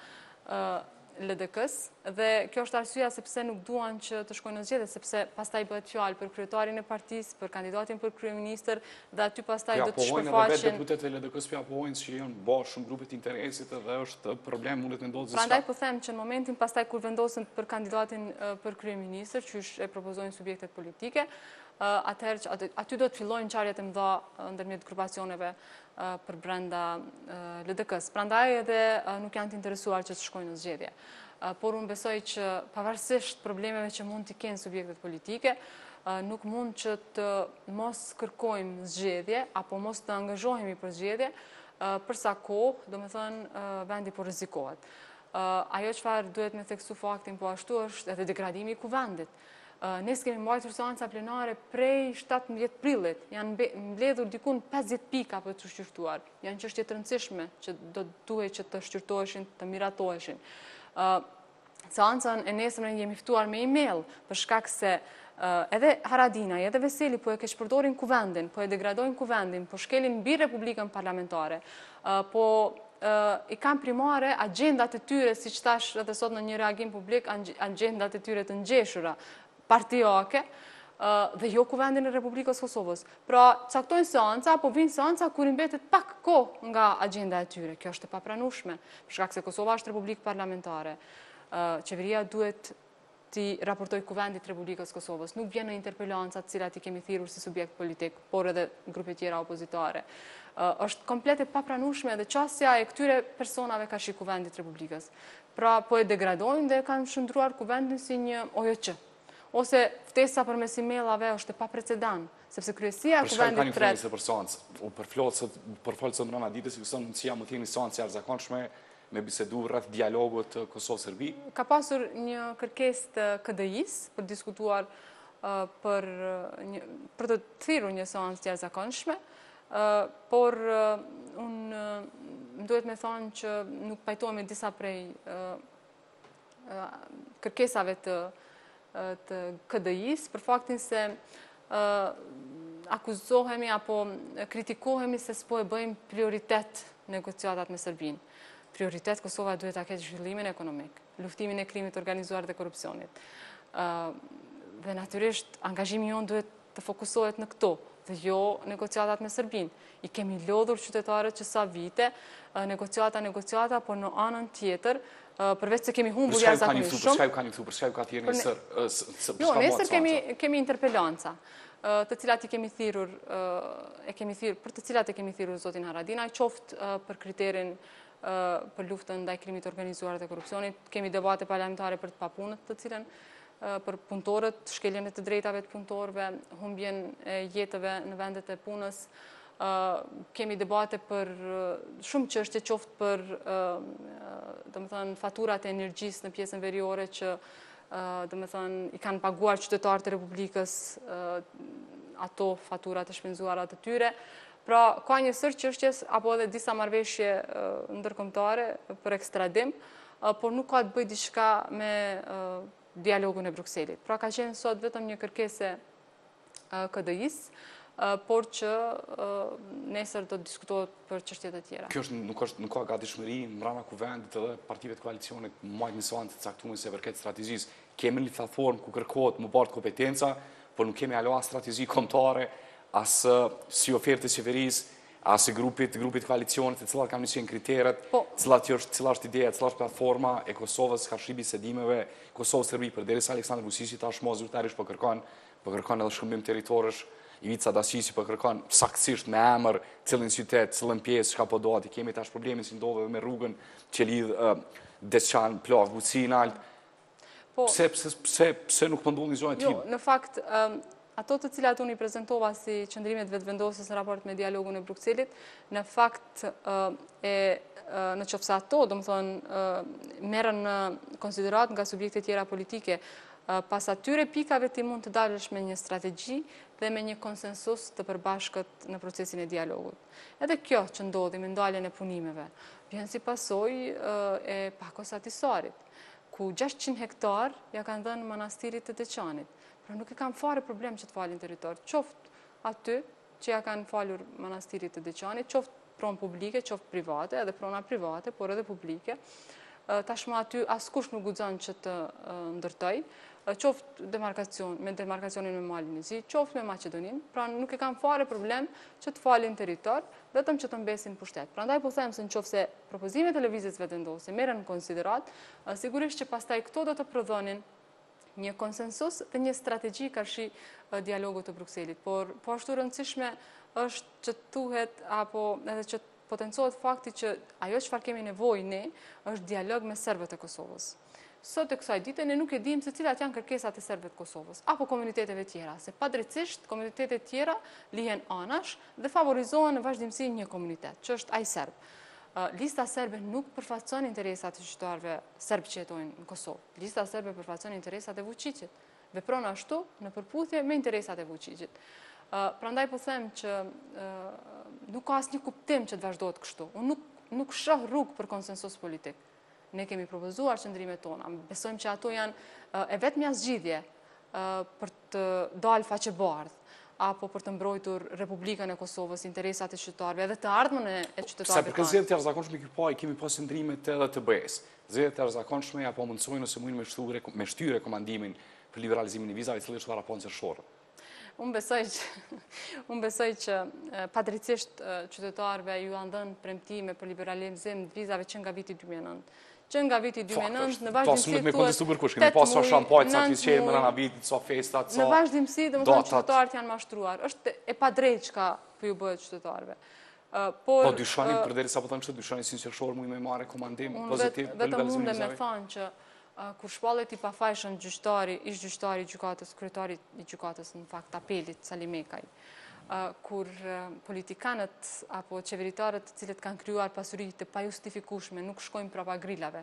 L D K-s, dhe kjo është arsyeja sepse nuk duan që të shkojnë në zgjedhje, sepse pastaj bëhet fjalë për kryetarin e partisë, për kandidatin për kryeministër, dhe aty pastaj do të shpërfaqen. Ja, edhe vetë deputetët e L D K-s ja pohojnë që janë bashkë shumë grupe të interesit dhe është problem mundet të ndodhë zgjidhje. Prandaj po them që në momentin pastaj kur vendosen për kandidatin për kryeministër, që e propozojnë subjektet politike, atëherë që aty do të fillojnë ngjarjet e mëdha ndërmjet grupacioneve për brenda L D K-s. Prandaj edhe nuk janë të interesuar që të shkojnë në zgjedhje. Por unë besoj që pavarësisht problemeve që mund t'i kenë subjektet politike, nuk mund që të mos kërkojmë zgjedhje apo mos të angazhohemi për zgjedhje, për sa kohë, domethënë, vendi po rrezikohet. Ajo çfarë duhet me theksu faktin po ashtu është edhe degradimi i kuvendit. Ne s'kemi mbajtur seanca plenare prej shtatëmbëdhjetë prillit, janë mbledhur dikun pesëdhjetë pika për të shqyrtuar. Janë çështje të rëndësishme që do duhet që të shqyrtoheshin, të miratoheshin. Seancën e nesërme jemi ftuar me email për shkak se edhe Haradinaj, edhe Veseli po e keqpërdorin kuvendin, po e degradojnë kuvendin, po shkelin mbi Republikën parlamentare, po i kam primare agjendat e tyre, si që tash edhe sot në një reagim publik, agjendat e tyre të ngjeshura, partijake, dhe jo kuvendin e Republikës Kosovës. Pra, caktojnë seanca, apo vinë seanca kur i mbetet pak kohë nga agjenda e tyre. Kjo është e papranueshme, për shkak se Kosova është republikë parlamentare. Qeveria duhet t'i raportoj kuvendit Republikës Kosovës. Nuk vjen në interpelancat cilat i kemi thirrur si subjekt politik, por edhe grupe tjera opozitare. Është komplet e papranueshme edhe qasja e këtyre personave ka shi kuvendit Republikës. Pra, po e degradojnë dhe kanë shndruar kuvendin si një O J Q. Ose ftesa për mes emailave është e paprecedent, sepse kryesia e kuvendit tret. Për për seancë, u përflot për folë brenda ditës, i këson mundësia më t'jeni seancë jashtëzakonshme me bisedu rreth dialogut Kosovë-Serbi. Ka pasur një kërkesë të K D I-s për diskutuar për për të thirrur një seancë jashtëzakonshme, por unë më duhet me thonë që nuk pajtohem me disa prej kërkesave të të K D I-s, për faktin se akuzohemi apo kritikohemi se s'po e bëjmë prioritet negociatat me Serbinë. Prioritet Kosova duhet ta ketë zhvillimin ekonomik, luftimin e krimit organizuar dhe korrupsionit. Dhe natyrisht angazhimi jon duhet të fokusohet në këto, dhe jo negociatat me Serbinë. I kemi lodhur qytetarët që sa vite, negociata, negociata, por në anën tjetër, përveç se kemi humbur jashtëzakonisht shumë. Për çka ju kanë thënë, për çka ju ka thirrë nesër? Jo, nesër kemi kemi interpelanca, të cilat i kemi thirrur, e kemi thirrur, për të cilat e kemi thirrur zotin Haradinaj, qoftë për kriterin për luftën ndaj krimit organizuar dhe korrupsionit, kemi debate parlamentare për të papunët, të cilën për punëtorët, shkeljen e të drejtave të punëtorëve, humbjen e jetëve në vendet e punës. Kemi debate për shumë çështje, qoftë për domethënë faturat e energjisë në pjesën veriore që domethënë i kanë paguar qytetarët e Republikës ato faturat e shpenzuara të tyre. Pra, ka një sër çështjes apo edhe disa marrëveshje ndërkombëtare për ekstradim, por nuk ka të bëjë diçka me dialogun e Brukselit. Pra, ka qenë sot vetëm një kërkesë K D I-s, por që nesër do të diskutohet për çështjet e tjera. Kjo është nuk është nuk ka gatishmëri brenda kuvendit edhe partive të koalicionit marrin një seancë të caktuar se përket strategjisë. Kemi një platformë ku kërkohet më bart kompetenca, por nuk kemi alo as strategji kombëtare, as si ofertë e qeverisë, as e grupit, grupit koalicionit, e cilat kam qenë kriteret, cilat është, cila është ideja, cila është platforma e Kosovës ka shqipi sedimeve, Kosovës Serbi, për derisa Aleksandar Vučići tashmë zyrtarisht po kërkon, po kërkon edhe shkëmbim territorësh, Ivica Dačići po kërkon saktësisht me emër cilin qytet, cilin pjesë, çka po dohet, i kemi tash problemin si ndodhe me rrugën që lidh Deçan, Plovë, Bucinalt. Pse, pse, pse, pse nuk po ndodhin zonë Jo, në fakt, ato të cilat unë i prezentova si qëndrimet vetëvendosës në raport me dialogun e Brukselit, në fakt e në qoftë ato, do më thonë, merren në konsiderat nga subjekte tjera politike, pas atyre pikave ti mund të dalësh me një strategji dhe me një konsensus të përbashkët në procesin e dialogut. Edhe kjo që ndodhi me ndaljen e punimeve, vjen si pasoj e pakosatissarit, ku gjashtëqind hektar ja kanë dhënë manastirit të Deçanit. Pra nuk e kanë fare problem që të falin territor, qoftë aty që ja kanë falur manastirit të Deçanit, qoftë pronë publike, qoftë private, edhe prona private, por edhe publike. Tashmë aty askush nuk guxon që të ndërtoj, qoftë demarkacion, me demarkacionin me Malin e Zi, qoftë me Maqedonin, pra nuk e kanë fare problem që të falin territor, vetëm që të mbesin pushtet. Prandaj po them se nëse propozimet e lëvizjes vetëvendosë merren në konsiderat, sigurisht që pastaj këto do të prodhonin një konsensus dhe një strategji karshi dialogut të Brukselit. Por po ashtu rëndësishme është që thuhet apo edhe që potencohet fakti që ajo çfarë kemi nevojë ne është dialog me serbët e Kosovës. Sot e kësaj dite ne nuk e dimë se cilat janë kërkesat e serbëve të Kosovës apo komuniteteve tjera, se padrejtisht komunitetet tjera lihen anash dhe favorizohen në vazhdimsi një komunitet, që është ai serb. Lista serbe nuk përfaqëson interesat e qytetarëve serb që jetojnë në Kosovë. Lista serbe përfaqëson interesat e Vučićit. Vepron ashtu në përputhje me interesat e Vučićit. Prandaj po them që nuk ka asnjë kuptim që të vazhdohet kështu. Unë nuk, nuk shoh rrugë për konsensus politik. Ne kemi propozuar qëndrimet tona. Besojmë që ato janë e vetmja zgjidhje për të dalë faqebardh apo për të mbrojtur Republikën e Kosovës, interesat e qytetarëve, edhe të ardhmën e qytetarëve. Sa për këtë zgjedhje të jashtëzakonshme ky pa, kemi pas qëndrimet edhe të B E S. Zgjedhjet e jashtëzakonshme apo mundsojnë ose mundin me shtyre me shtyre komandimin për liberalizimin e vizave, i cili është parapon qershore. Unë besoj që, unë besoj që padrejtisht qytetarëve ju janë dhënë premtime për liberalizim të vizave që nga viti dy mijë e nëntë. Që nga viti dy mijë e nëntë në vazhdimsi thuhet me kontestu për kush, kemi pasur shampajt sa kishe më në vitit, sa festat, sa në vazhdimsi, domethënë qytetarët janë mashtruar. Është e padrejtë çka po ju bëhet qytetarëve. Por po dyshani përderisa po thonë se dyshani si qershor mund me marrë komandim pozitiv për liberalizimin e vizave. Vetëm mund të thonë që kur shpallet i pafajshëm gjyqtari, ish gjyqtari i gjykatës, kryetari i gjykatës në fakt apelit Sali Mekaj, kur politikanët apo qeveritarët të cilët kanë krijuar pasuri të pajustifikueshme nuk shkojnë prapa grillave,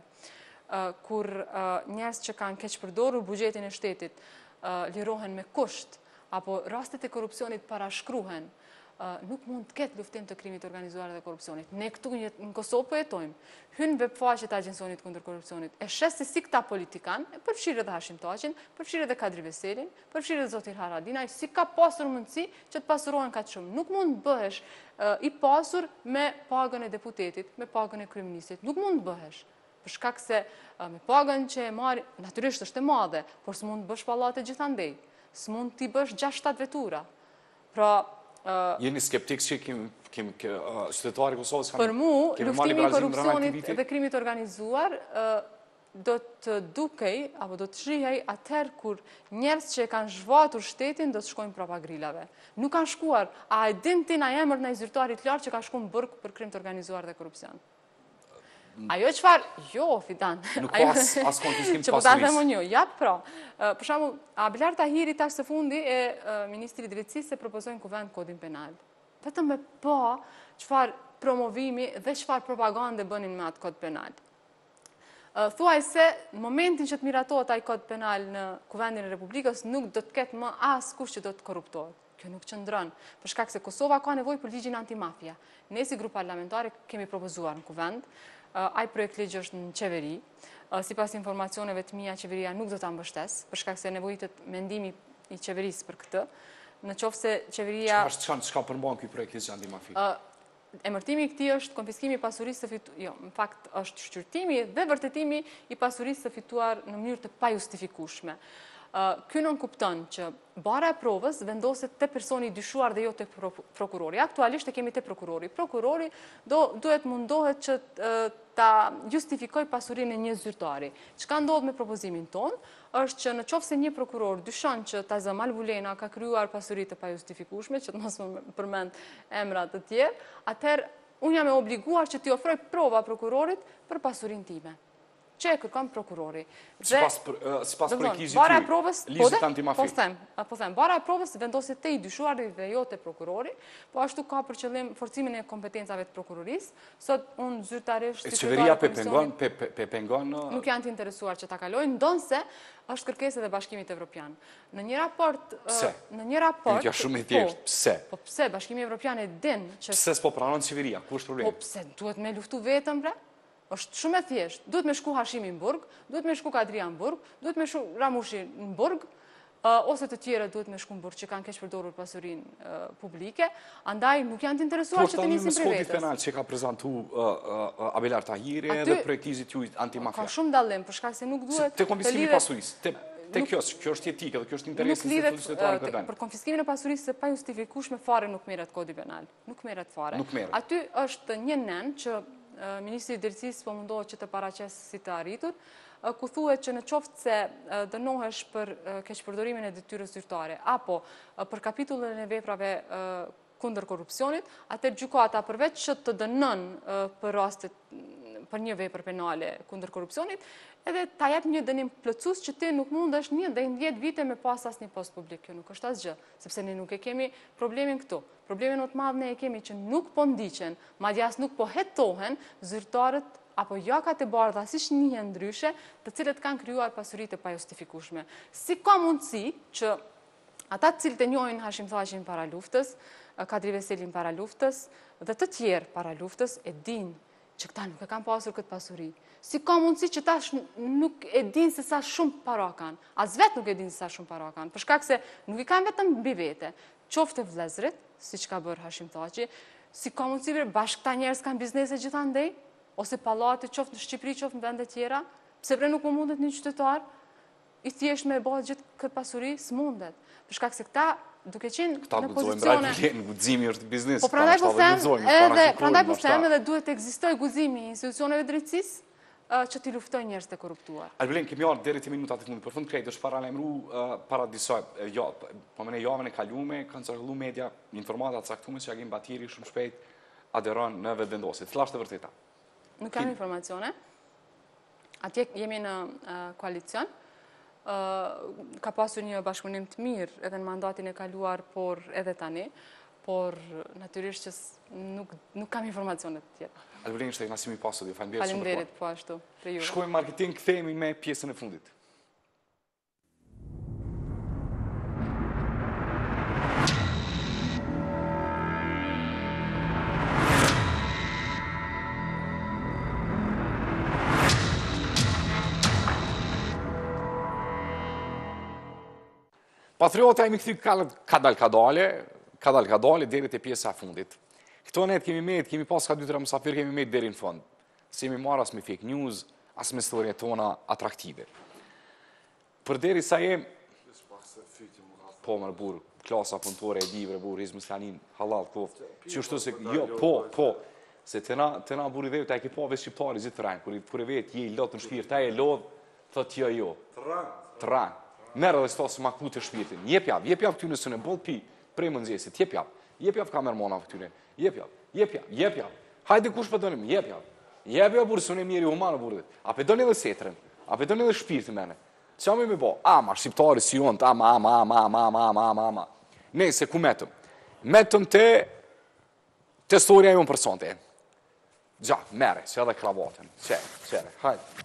kur njerëz që kanë keq përdorur buxhetin e shtetit lirohen me kusht apo rastet e korrupsionit parashkruhen, nuk mund të ketë luftim të krimit organizuar dhe korrupsionit. Ne këtu në Kosovë po jetojmë. Hyn webfaqet e Agjencionit kundër korrupsionit. E shes se si këta politikan, përfshirë edhe Hashim Taqin, përfshirë edhe Kadri Veselin, përfshirë edhe Zotir Haradinaj, si ka pasur mundësi që të pasurohen kaq shumë. Nuk mund të bëhesh i pasur me pagën e deputetit, me pagën e kryeministit. Nuk mund të bëhesh. Për shkak se me pagën që e marr, natyrisht është e madhe, por s'mund të bësh pallate gjithandej. S'mund t'i bësh gjashtë shtatë vetura. Pra jeni skeptik që kemi qytetarë i Kosovës kanë për mu, luftimi i korrupsionit dhe krimit organizuar do të dukej apo do të shihej atëherë kur njerëz që kanë zhvatur shtetin do të shkojnë prapa grillave. Nuk kanë shkuar, a e din ti na emër në zyrtarit të lartë që ka shkuar në burg për krim të organizuar dhe korrupsion? Ajo çfarë? Jo, Fidan. Nuk ka as konfiskim të pasurisë. Ja, pra. Për shembull, Ablar Tahiri tash së fundi e ministri i drejtësisë se propozojnë kuvend kodin penal. Vetëm me pa çfarë promovimi dhe çfarë propagande bënin me atë kod penal. Thuaj se në momentin që të miratohet ai kod penal në kuvendin e Republikës nuk do të ketë më askush që do të korruptohet. Kjo nuk qëndron, për shkak se Kosova ka nevojë për ligjin antimafia. Ne si grup parlamentare kemi propozuar në kuvend. Ai projekt ligj është në qeveri. Sipas informacioneve të mia, qeveria nuk do ta mbështes, për shkak se nevojitet mendimi i qeverisë për këtë. Në qoftë se qeveria çfarë çka përmban ky projekt ligj antimafi? Emërtimi i këtij është konfiskimi i pasurisë së fituar, jo, në fakt është shqyrtimi dhe vërtetimi i pasurisë së fituar në mënyrë të pajustifikueshme. Ky nën kupton që bara e provës vendoset te personi i dyshuar dhe jo te prokurori. Aktualisht e kemi te prokurori. Prokurori duhet mundohet që ta justifikoj pasurinë e një zyrtari. Çka ndodh me propozimin ton është që në qoftë se një prokuror dyshon që Tazam Albulena ka krijuar pasuri të pajustifikueshme, që të mos më përmend emra të tjerë, atëherë unë jam e obliguar që t'i ofroj prova prokurorit për pasurinë time, që e kërkon prokurori. Sipas përkizit ty, ligjit antimafi. Po them, bara e provës vendoset te i dyshuari dhe jo te prokurori, po ashtu ka për qëllim forcimin e kompetencave të prokurorisë. Sot unë zyrtarisht... Qeveria pe pengon... Nuk janë të interesuar që ta kalojnë, ndonse është kërkesë edhe Bashkimit Evropian. Në një raport... Pse? Në një raport... Nuk ja shumë i thjeshtë, pse? Po pse, Bashkimi Evropian e din që... Pse s'po pranon qeveria, ku është problemi? Po pse, duhet me luftu vetëm, bre? Është shumë e thjeshtë. Duhet me shku Hashimi në Burg, duhet me shku Kadria në Burg, duhet me shku Ramushi në Burg, ose të tjere duhet me shku në Burg që kanë keq përdorur pasurinë publike, andaj nuk janë të interesuar që të nisin për vetës. Po, shtë një penal që ka prezentu Abelar Tahiri dhe projektizit ju antimafia. Ka shumë dallim, për shkak se nuk duhet... Te konfiskimi pasurisë, te kjo është jetike dhe kjo është interesin se solicituar në për konfiskimin e pasurisë se pa justifikueshme fare nuk merret kodi penal. Nuk merret fare. Aty është një nen që Ministri i Drejtësisë po mundohet që të paraqes si të arritur, ku thuhet që në qoftë se dënohesh për keqpërdorimin e detyrës zyrtare apo për kapitullin e veprave kundër korrupsionit, atëherë gjykata përveç që të dënon për rastet për një vepër penale kundër korrupsionit, edhe ta jep një dënim plotësues që ti nuk mundesh një deri në dhjetë vite me pas asnjë post publik. Kjo nuk është asgjë, sepse ne nuk e kemi problemin këtu. Problemin më të madh ne e kemi që nuk po ndiqen, madje as nuk po hetohen zyrtarët apo jakat e bardha siç njihen ndryshe, të cilët kanë krijuar pasuri të pajustifikueshme. Si ka mundësi që ata të cilët e njohin Hashim Thaqin para luftës, Kadri Veselin para luftës dhe të tjerë para luftës e dinë që këta nuk e kanë pasur këtë pasuri. Si ka mundësi që tash nuk e dinë se sa shumë para kanë, as vetë nuk e dinë se sa shumë para kanë, për shkak se nuk i kanë vetëm mbi vete, qoftë vëllezërit, siç ka bërë Hashim Thaqi, si ka mundësi që bashkë këta njerëz kanë biznese gjithandej, ose pallate qoftë në Shqipëri, qoftë në vende tjera, pse bre nuk u mundet një qytetar i thjesht me bëhet gjithë këtë pasuri, s'mundet. Për shkak se këta duke qenë në pozicione... Këta guximi është biznes. Po prandaj po them edhe prandaj po them edhe duhet të ekzistojë guximi i institucioneve drejtësisë që t'i luftojnë njerëz të korruptuar. Albulin, kemi ardhur deri te minutat e fundit. Për fund krejt është paralajmëruar para disa jo, po më në javën e kaluar kanë cirkulluar media informata të caktuara se Agim Batiri shumë shpejt aderon në vetëvendosje. Cila është e vërteta? Nuk kam informacione. Atje jemi në koalicion. Ka pasur një bashkëpunim të mirë edhe në mandatin e kaluar, por edhe tani, por natyrisht që nuk kam informacione të tjera. Albulin, ishte kënaqësi i pasur, ju falenderoj shumë. Faleminderit po ashtu për ju. Shkojmë marketing, kthehemi me pjesën e fundit. Patriota jemi këthy kadal-kadale, kadal-kadale, deri te pjesa e fundit. Këto net kemi met, kemi pas ka dy tre mysafir, kemi met deri në fund. Si mi marr as me fake news, as me historie tona atraktive. Për deri sa jem... Po, mërë burë, klasa punëtore e divre, burë, izmë slanin, halal, koft. Qështu se, jo, po, po, se të na, të na burë i dhejë, ta e ki pa veç shqiptari, zitë të rangë, kur e vetë, je i lotë në shpirë, ta e lodhë, thot jo, jo. Të rangë. Merë dhe stasë ma ku të shpirtin. Jep javë, jep javë këtyne sënë, bol pi, prej mëndzjesit, jep javë. Jep javë kamermona këtyne, jep javë, jep javë, jep javë. Hajde kush për dënim, jep javë. Jep javë burë, sënë e mjeri humanë burë. A pe dëni dhe setërën, a pe dëni dhe shpirtin mene. Qa me me bo? Ama, shqiptari si jonë, ama, ama, ama, ama, ama, ama, ama, ama. Ne, se ku metëm? Metëm te, te storia jonë për sonte. Gja, mere, që edhe kravatën. Qere, qere, hajde.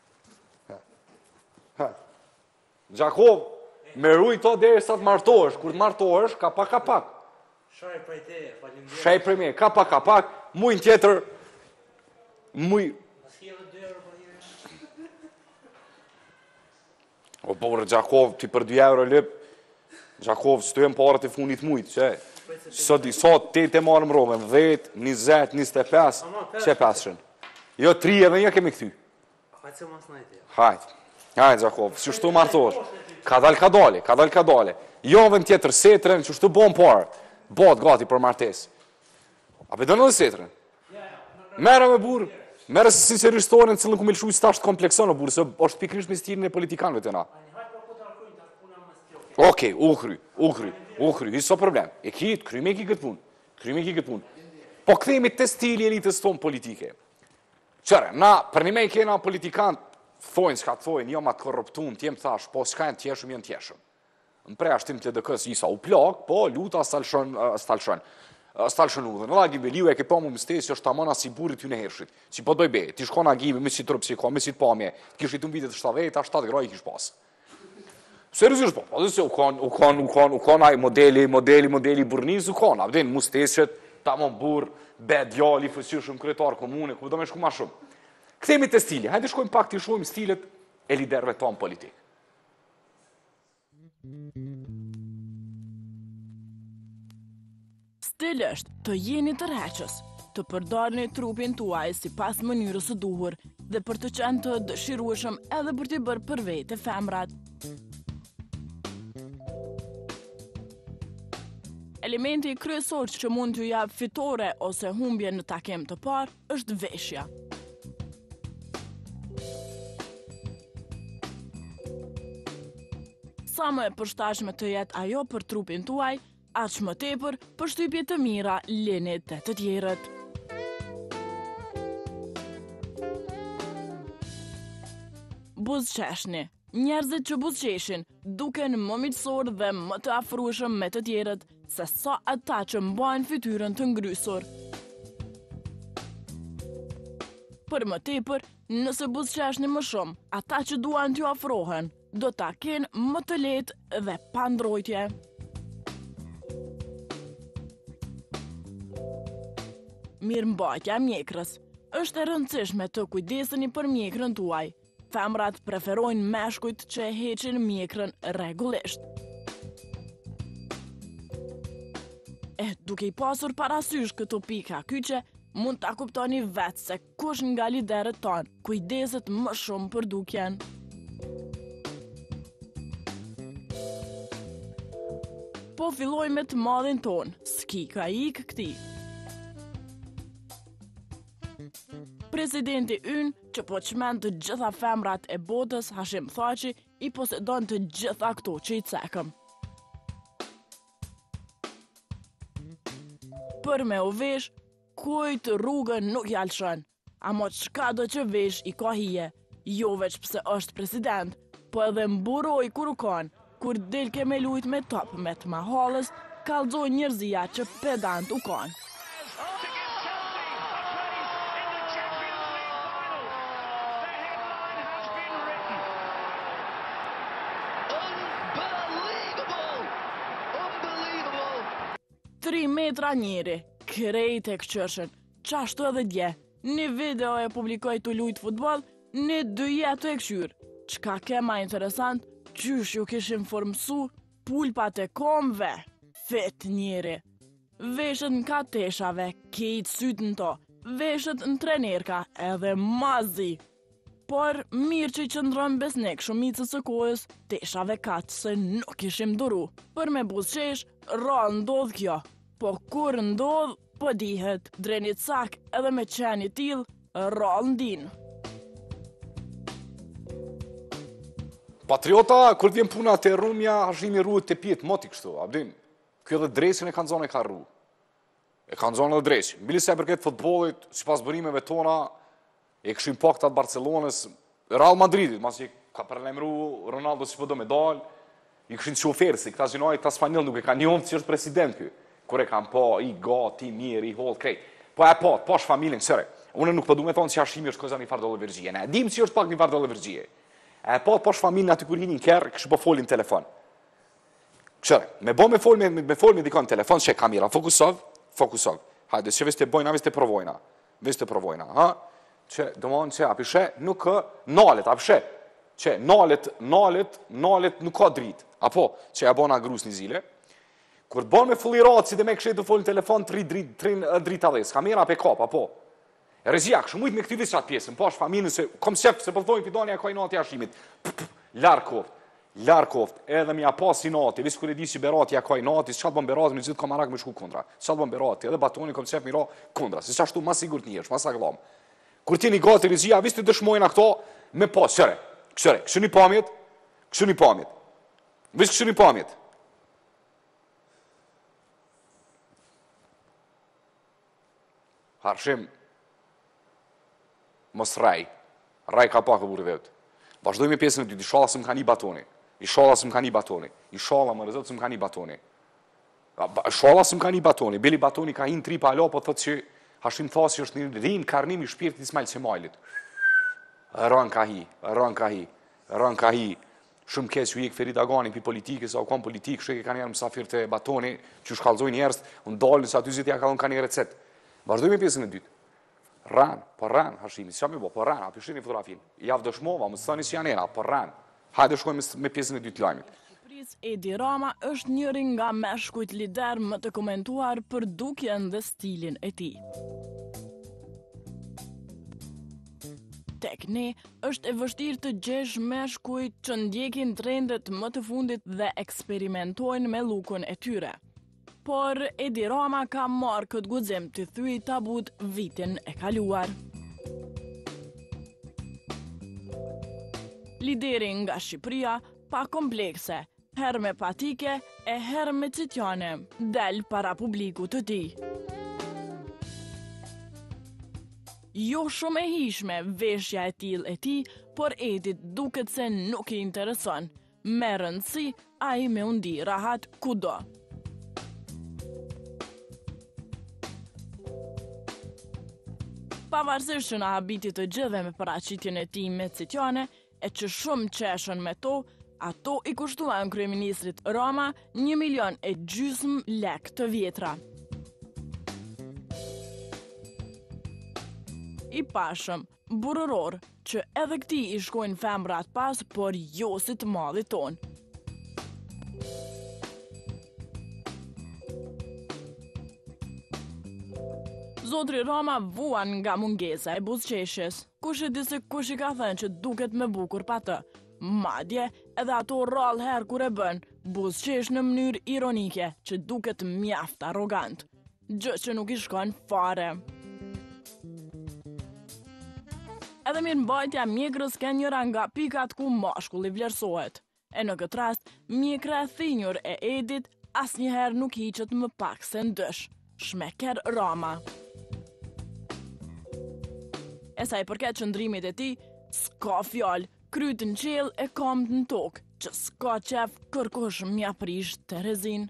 Hajde. Gjakov, me ruj to dhe sa të martohesh, kur të martohesh, ka pak, ka pak. Shaj prej te, falimderit. Shaj prej me, ka pak, ka pak, mujnë tjetër, muj... O, borë, Gjakov, ti për dy euro lip, Gjakov, stojmë parët e fundit mujtë, që? Sot i sot, te te marëm robën, dhjetë, njëzet, njëzet e pesë, që e pesëshën? Jo, tri edhe një kemi këthy. Hajtë se mas najti. Hajtë. Hajde, Gjakov, që shtu martosh. Ka dal ka dale, ka dal ka dale. Javën tjetër, setrën, që shtu bon parë. Bot gati për martes. A për dënë dhe setrën? Mera me burë. Mera se sincerisht tonë në cilën ku me lëshu i stashtë kompleksonë, burë, se është pikrish me stilin e politikanëve të na. Okej, u kry, u kry, u kry, hiso problem. E kitë, kry me ki këtë punë. Kry me ki këtë punë. Po këthejmi të stili elitës tonë politike. Qëre, na, për një me i kena politikantë, thojnë, s'ka thojnë, jo ma të korruptum, t'jem thash, po s'ka jenë tjeshëm, jenë tjeshëm. Në prej ashtim të dëkës isa u plak, po luta stalshën, stalshën, stalshën u dhe. Në da gjimbe liu e ke pa mu mështes, që është ta mëna si burit ju në hershit. Si po doj be, ti shkona gjimbe, me si trup si ka, me si të pamje, kishit të mbitit shtavet, a shtat graj kish pas. Seriosisht po, po dhe se u kon, u kon, u kon, u kon aj modeli, modeli, modeli burniz, u kon, a vden mështeset, ta mon bur, be djali, fësishëm, kretar komune, ku do me shku ma shumë. Këthemi të stili, hajde shkojmë pak të shkojmë stilet e liderve tonë politikë. Stil është të jeni të reqës, të përdorni trupin tuaj si pas mënyrës së duhur dhe për të qenë të dëshirueshëm edhe për t'i bërë për vete femrat. Elementi kryesor që mund t'ju jap fitore ose humbje në takim të parë është veshja. Sa më e përshtatshme të jetë ajo për trupin tuaj, aq më tepër për shtypje të mira lini të të tjerët. Buzëqeshni. Njerëzit që buzëqeshin duken më miqësor dhe më të afrueshëm me të tjerët se sa ata që mbajnë fytyrën të ngrysur. Për më tepër, nëse buzëqeshni më shumë, ata që duan t'ju afrohen, do ta kenë më të lehtë dhe pa ndrojtje. Mirëmbajtja e mjekrës. Është e rëndësishme të kujdeseni për mjekrën tuaj. Femrat preferojnë meshkujt që e heqin mjekrën rregullisht. E duke i pasur parasysh këto pika kyçe, mund ta kuptoni vetë se kush nga liderët tanë kujdeset më shumë për dukjen. Po filloj me të madhin ton, s'ki ka ik këti. Presidenti ynë, që po çmend të gjitha femrat e botës, Hashim Thaçi, i posedon të gjitha këto që i cekëm. Për me u vesh, kujt rrugën nuk jalshën, ama çka do që vesh i ka hije, jo veç pse është president, po edhe mburoj kur u kanë, kur del ke me lujt me top me të mahalës, kallzoj njerëzia që pedant u kanë. Tri metra njeri, krejt e këqërshën, qashtu edhe dje, një video e publikoj të lujt futbol, një dy jetë e këshyrë. Qka ke ma interesant, qysh ju kishim formësu, pulpat e komve, fet njeri. Veshët në kateshave, kejt sytë në to, veshët në trenerka, edhe mazi. Por, mirë që i qëndron besnik shumicës së kohës, teshave katë se nuk ishim duru. Për me buzëqesh, ra ndodh kjo. Po kur ndodh, po dihet, drenit sak edhe me qeni til, ra ndin. Patriota, kur t'vjen puna të rrumja, Hashimi ruhet të pjetë moti kështu, abdin. Kjo edhe dresin e kanë zonë e ka rru. E kanë zonë edhe dresin. Bili se e përket futbolit, si pas bërimeve tona, e këshim paktat Barcelonës, Real Madridit, mas që ka përlemru Ronaldo si përdo me dal, i këshin shoferë, si këta zinoj, këta Spanjol nuk e ka njohë që është president kjo. Kure kam po, i gati, mirë, i holë, krejt. Po e po, po është familjen, sëre. Une nuk përdu me thonë që Hashimi është koza një farë dole vërgjie. Ne, dim që është pak një farë dole vërgjie. E po, po është familjen aty kur hinin kërë, kështë po folin telefon. Këshëre, me bo me fol me, me fol me dikon telefon, që kamera, fokusov, fokusov. Hajde, që veste bojna, veste provojna. Veste provojna, ha? Që, dëmonë që apishe, nuk nalet, apishe. Që, nalet, nalet, nalet nuk ka drit. Apo, që e bona grus një zile. Kur të bon me fullirat, si dhe me këshet të folin telefon, tri drita dhes, kamera pe kap, apo. Rezia, kështë mujtë me këty visat pjesën, po është familën se, kom sef, se përthojnë pidoni e kaj nati ashimit. Larë koft, larë koft, edhe mi a pas si nati, visë kër e di si Berati a kaj nati, së qatë bën Berati, me gjithë kamarak me shku kundra. Së qatë bën Berati, edhe batoni kom sef mira kundra, se qashtu ma sigur të njërsh, ma sa glam. Kur ti një gati rezia, visë të dëshmojnë a këto, me pas, qëre, qëre, kështu një pamjet, kështu një pamjet, visë kështu një pamjet. Harshim, mos raj, raj ka pak e burë vetë. Vazhdojmë e pjesën e dytë, i shala së më ka një batoni, i shala së më ka një batoni, i shala më rëzët së më ka një batoni. Shala së më ka një batoni, Beli Batoni ka hinë tri pa alo, po thëtë që Hashim Thasi është një rinë karnimi shpirtit Ismail Semajlit. Rën ka hi, rën ka hi, rën ka hi. Shumë keq u jek Ferit Agani pi politikës, au kam politikë, shë e kanë janë mësafir të Batoni, që shkallzojnë njerës, unë dalë nësë aty zitja ka dhënë ka një recet. Vazhdojmë e pjesën e dytë. Ran, po ran, Hashimi, si jam e bo, po ran, aty shini fotografin. Javë dëshmova, më thoni si janë era, po ran. Hajde shkojmë me pjesën e dytë lajmit. Edi Rama është njëri nga meshkujt lider më të komentuar për dukjen dhe stilin e tij. Tek ne është e vështirë të gjesh meshkuj që ndjekin trendet më të fundit dhe eksperimentojnë me lukun e tyre. Por Edi Rama ka marrë këtë guxim të thyej tabut vitin e kaluar. Lideri nga Shqipëria, pa komplekse, her me patike e her me citjane, del para publiku të tij. Jo shumë e hishme veshja e tillë e tij, por Edit duket se nuk i intereson. Me rëndësi, ai me u ndi rahat kudo. Pavarësisht që në habitit të gjithë me paraqitjen e tij me citjane, e që shumë qeshën me to, ato i kushtuan kryeministrit Rama një milion e gjysmë lek të vjetra. I pashëm, burëror, që edhe këti i shkojnë femrat pas, por jo si të madhit tonë. Zotri Rama vuan nga mungesa e buzëqeshjes. Kush e di se kush i ka thënë që duket me bukur pa të. Madje edhe ato rrallë herë kur e bën, buzëqesh në mënyrë ironike, që duket mjaft arrogant. Gjë që nuk i shkon fare. Edhe mirëmbajtja mjekrës ka njëra nga pikat ku mashkulli vlerësohet. E në këtë rast, mjekra e thinjur e Edit asnjëherë nuk hiqet më pak se ndësh. Shmeker Rama. E sa i përket qëndrimit e tij, s'ka fjalë, kryt në qiell e komt në tokë, që s'ka qef kërkosh mja prish të rezin.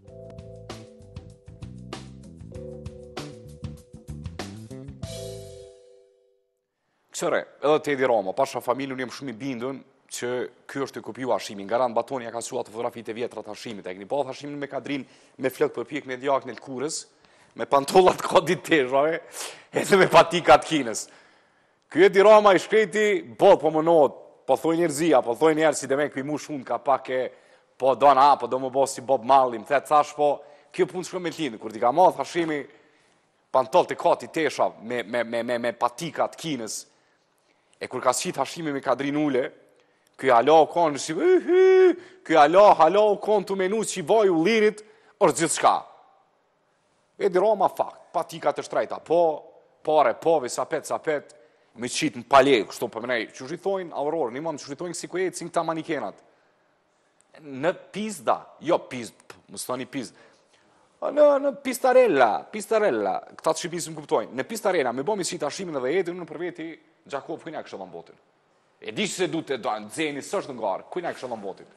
Kësëre, edhe të Edi Rama, pasha familën jem shumë i bindën që kjo është të kopju Hashimin. Garant Batoni ja ka suat të fotografit e vjetra të Hashimit. E këni pa Hashimin me kadrin me flët për pjek në djak në lkurës, me pantollat ka diteshave, edhe me patikat kinës. Kjo Edi Rama i shkreti, bot po më not, po thoi njerëzia, po thoi njerë si dhe me këj mu shumë ka pak e, po do na, po do më bo si Bob Marley, më thetë thash po, kjo punë shkëm me t'lindë, kur t'i ka madh Hashimi, pantoll të kati tesha, me, me, me, me, me patikat kinës, e kur ka qit Hashimi me kadrin ule, kjo alo u konë, si, kjo alo, alo u konë të menu që i vaj u lirit, është gjithë shka. Edi Rama fakt, patikat e shtrejta, po, pare, pove, sapet, sapet, me qitë në palje, kështu për mënej, që shritojnë Aurorë, një mëmë që shritojnë kësi ku e të këta manikenat. Në pizda, jo pizd, më stoni pizd, në, në pistarella, pistarella, këta të shqipisë më kuptojnë, në pistarella, me bomi qitë Hashimin edhe Edin, në për veti, Gjakov, kujna e kështë edhe në botin. E di që se du të dojnë, dzeni, së është në ngarë, kujna e kështë edhe në botin.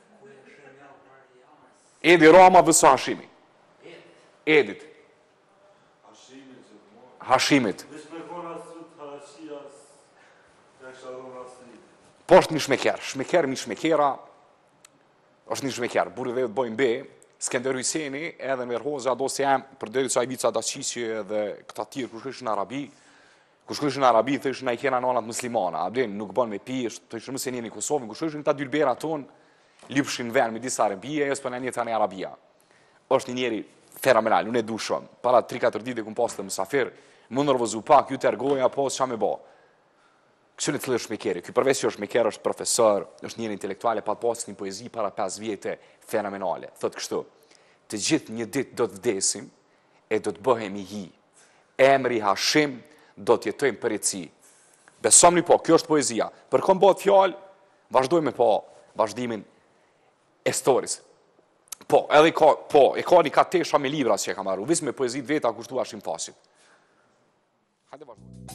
Edi Rama vësë Hashimi. Edit. Hashimit. Po është një shmeker, shmeker mi shmekera, është një shmeker, burë dhe të bojnë be, Skender Hyseni edhe në Verhoza do se jam për deri sa i vica Dacisje dhe këta tjerë kur shkëshë në Arabi, kur shkëshë në Arabi të ishë në i kena nonat muslimana, abden nuk bën me pi, të ishë mëse një një Kosovën, kur shkëshë në ta dylbera tonë, lipshin ven me disa Arabia, jesë për në një të në Arabia. është një njeri fenomenal, unë e du shumë. Para tri katër ditë e kumë pas të mësafir, Më nervozu pak, ju të ergoja, po, s'qa me bo. Kështu në të lë shmekeri. Ky përveç që është shmeker, është profesor, është njëri intelektuale, pa pas një poezi para pesë vjete fenomenale. Thot kështu, të gjithë një ditë do të vdesim e do të bëhemi hi. Emri Hashim do të jetojmë për jetësi. Besomni po, kjo është poezia. Për kom bëhet fjalë, vazhdojmë me po vazhdimin e storisë. Po, edhe ka, po, e ka një katesha me libra që e ka marru, visë me poezit veta kushtu Hashim Thaçit. Hajde vazhdojmë.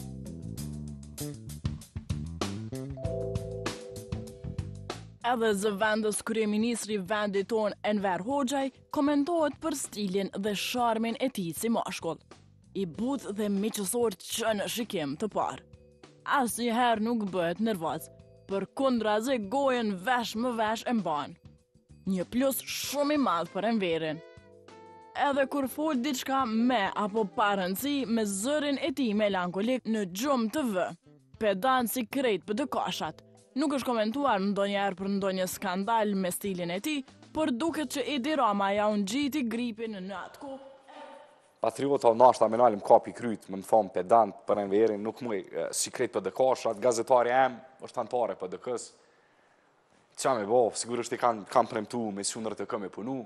Edhe zëvendës kryeministri vendit ton Enver Hoxhaj komentohet për stilin dhe sharmin e tij si mashkull, i butë dhe miqësor që në shikim të parë. Asnjëherë nuk bëhet nervoz, përkundrazi gojen vesh më vesh e mban. Një plus shumë i madh për Enverin. Edhe kur fol diçka me apo pa rëndësi me zërin e tij melankolik në gjumë të vë, pedant si krejt për dëkashat. Nuk është komentuar ndonjëherë për ndonjë skandal me stilin e tij, por duket që Edi Rama ja u ngjiti gripin në atë kohë. Patriota nashta me nalim kapi kryt, më më thonë pedant për Enverin, nuk muj si krejt për dëkashat, gazetari em është antare për dëkës. Qa me bo, sigurisht i kanë kam premtu me sunërët e këmë e punu.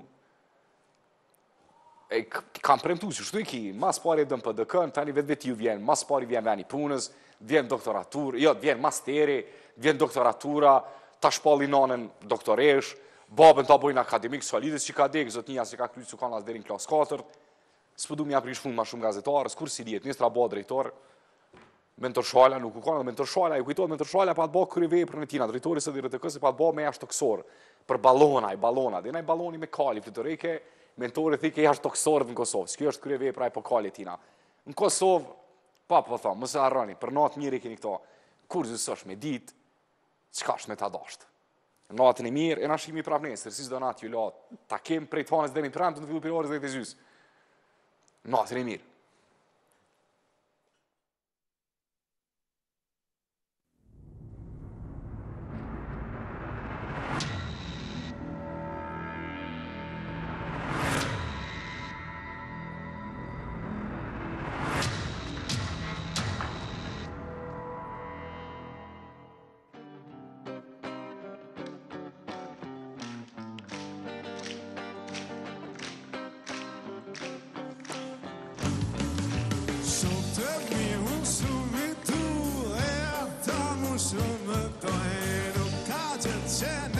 E kam premtu që shtu i ki, mas pari e dëmë për dëkën, tani vetë vetë ju vjen, mas pari vjen veni punës, vjen doktoratur, jo, vjen masteri, vjen doktoratura, ta shpalli nanën doktoresh, babën ta bojnë akademik, solidës që ka dek, zotnija se ka kryt su kanë as deri në klas katër, s'pëdu mi aprish fund ma shumë gazetarës, kur si djetë, njëstra ba drejtor, mentor Shala nuk u kanë, mentor Shala, ju kujtojt mentor Shala pa të ba kërë vej për në tina, drejtoris e dirët e kësë, pa të ba me jashtë toksor, për balona, i balona, dhe i baloni me kali, flitorike, mentori thike jashtë toksorët në Kosovë, s'kjo është kërë vej pra i po kali tina. Në Kosovë, pa po thamë, mëse arrani, për natë mirë i keni këto, kur zësë është me ditë, qka është me ta dashtë. Natën e mirë, e na shimi prap nesër, si s'do natë ju latë, ta kem prej të fanës dhe një premë, të në fillu për orës dhe të zysë. Natën e mirë. Shumë të e, ta mu shumë të e, nuk ka që qenë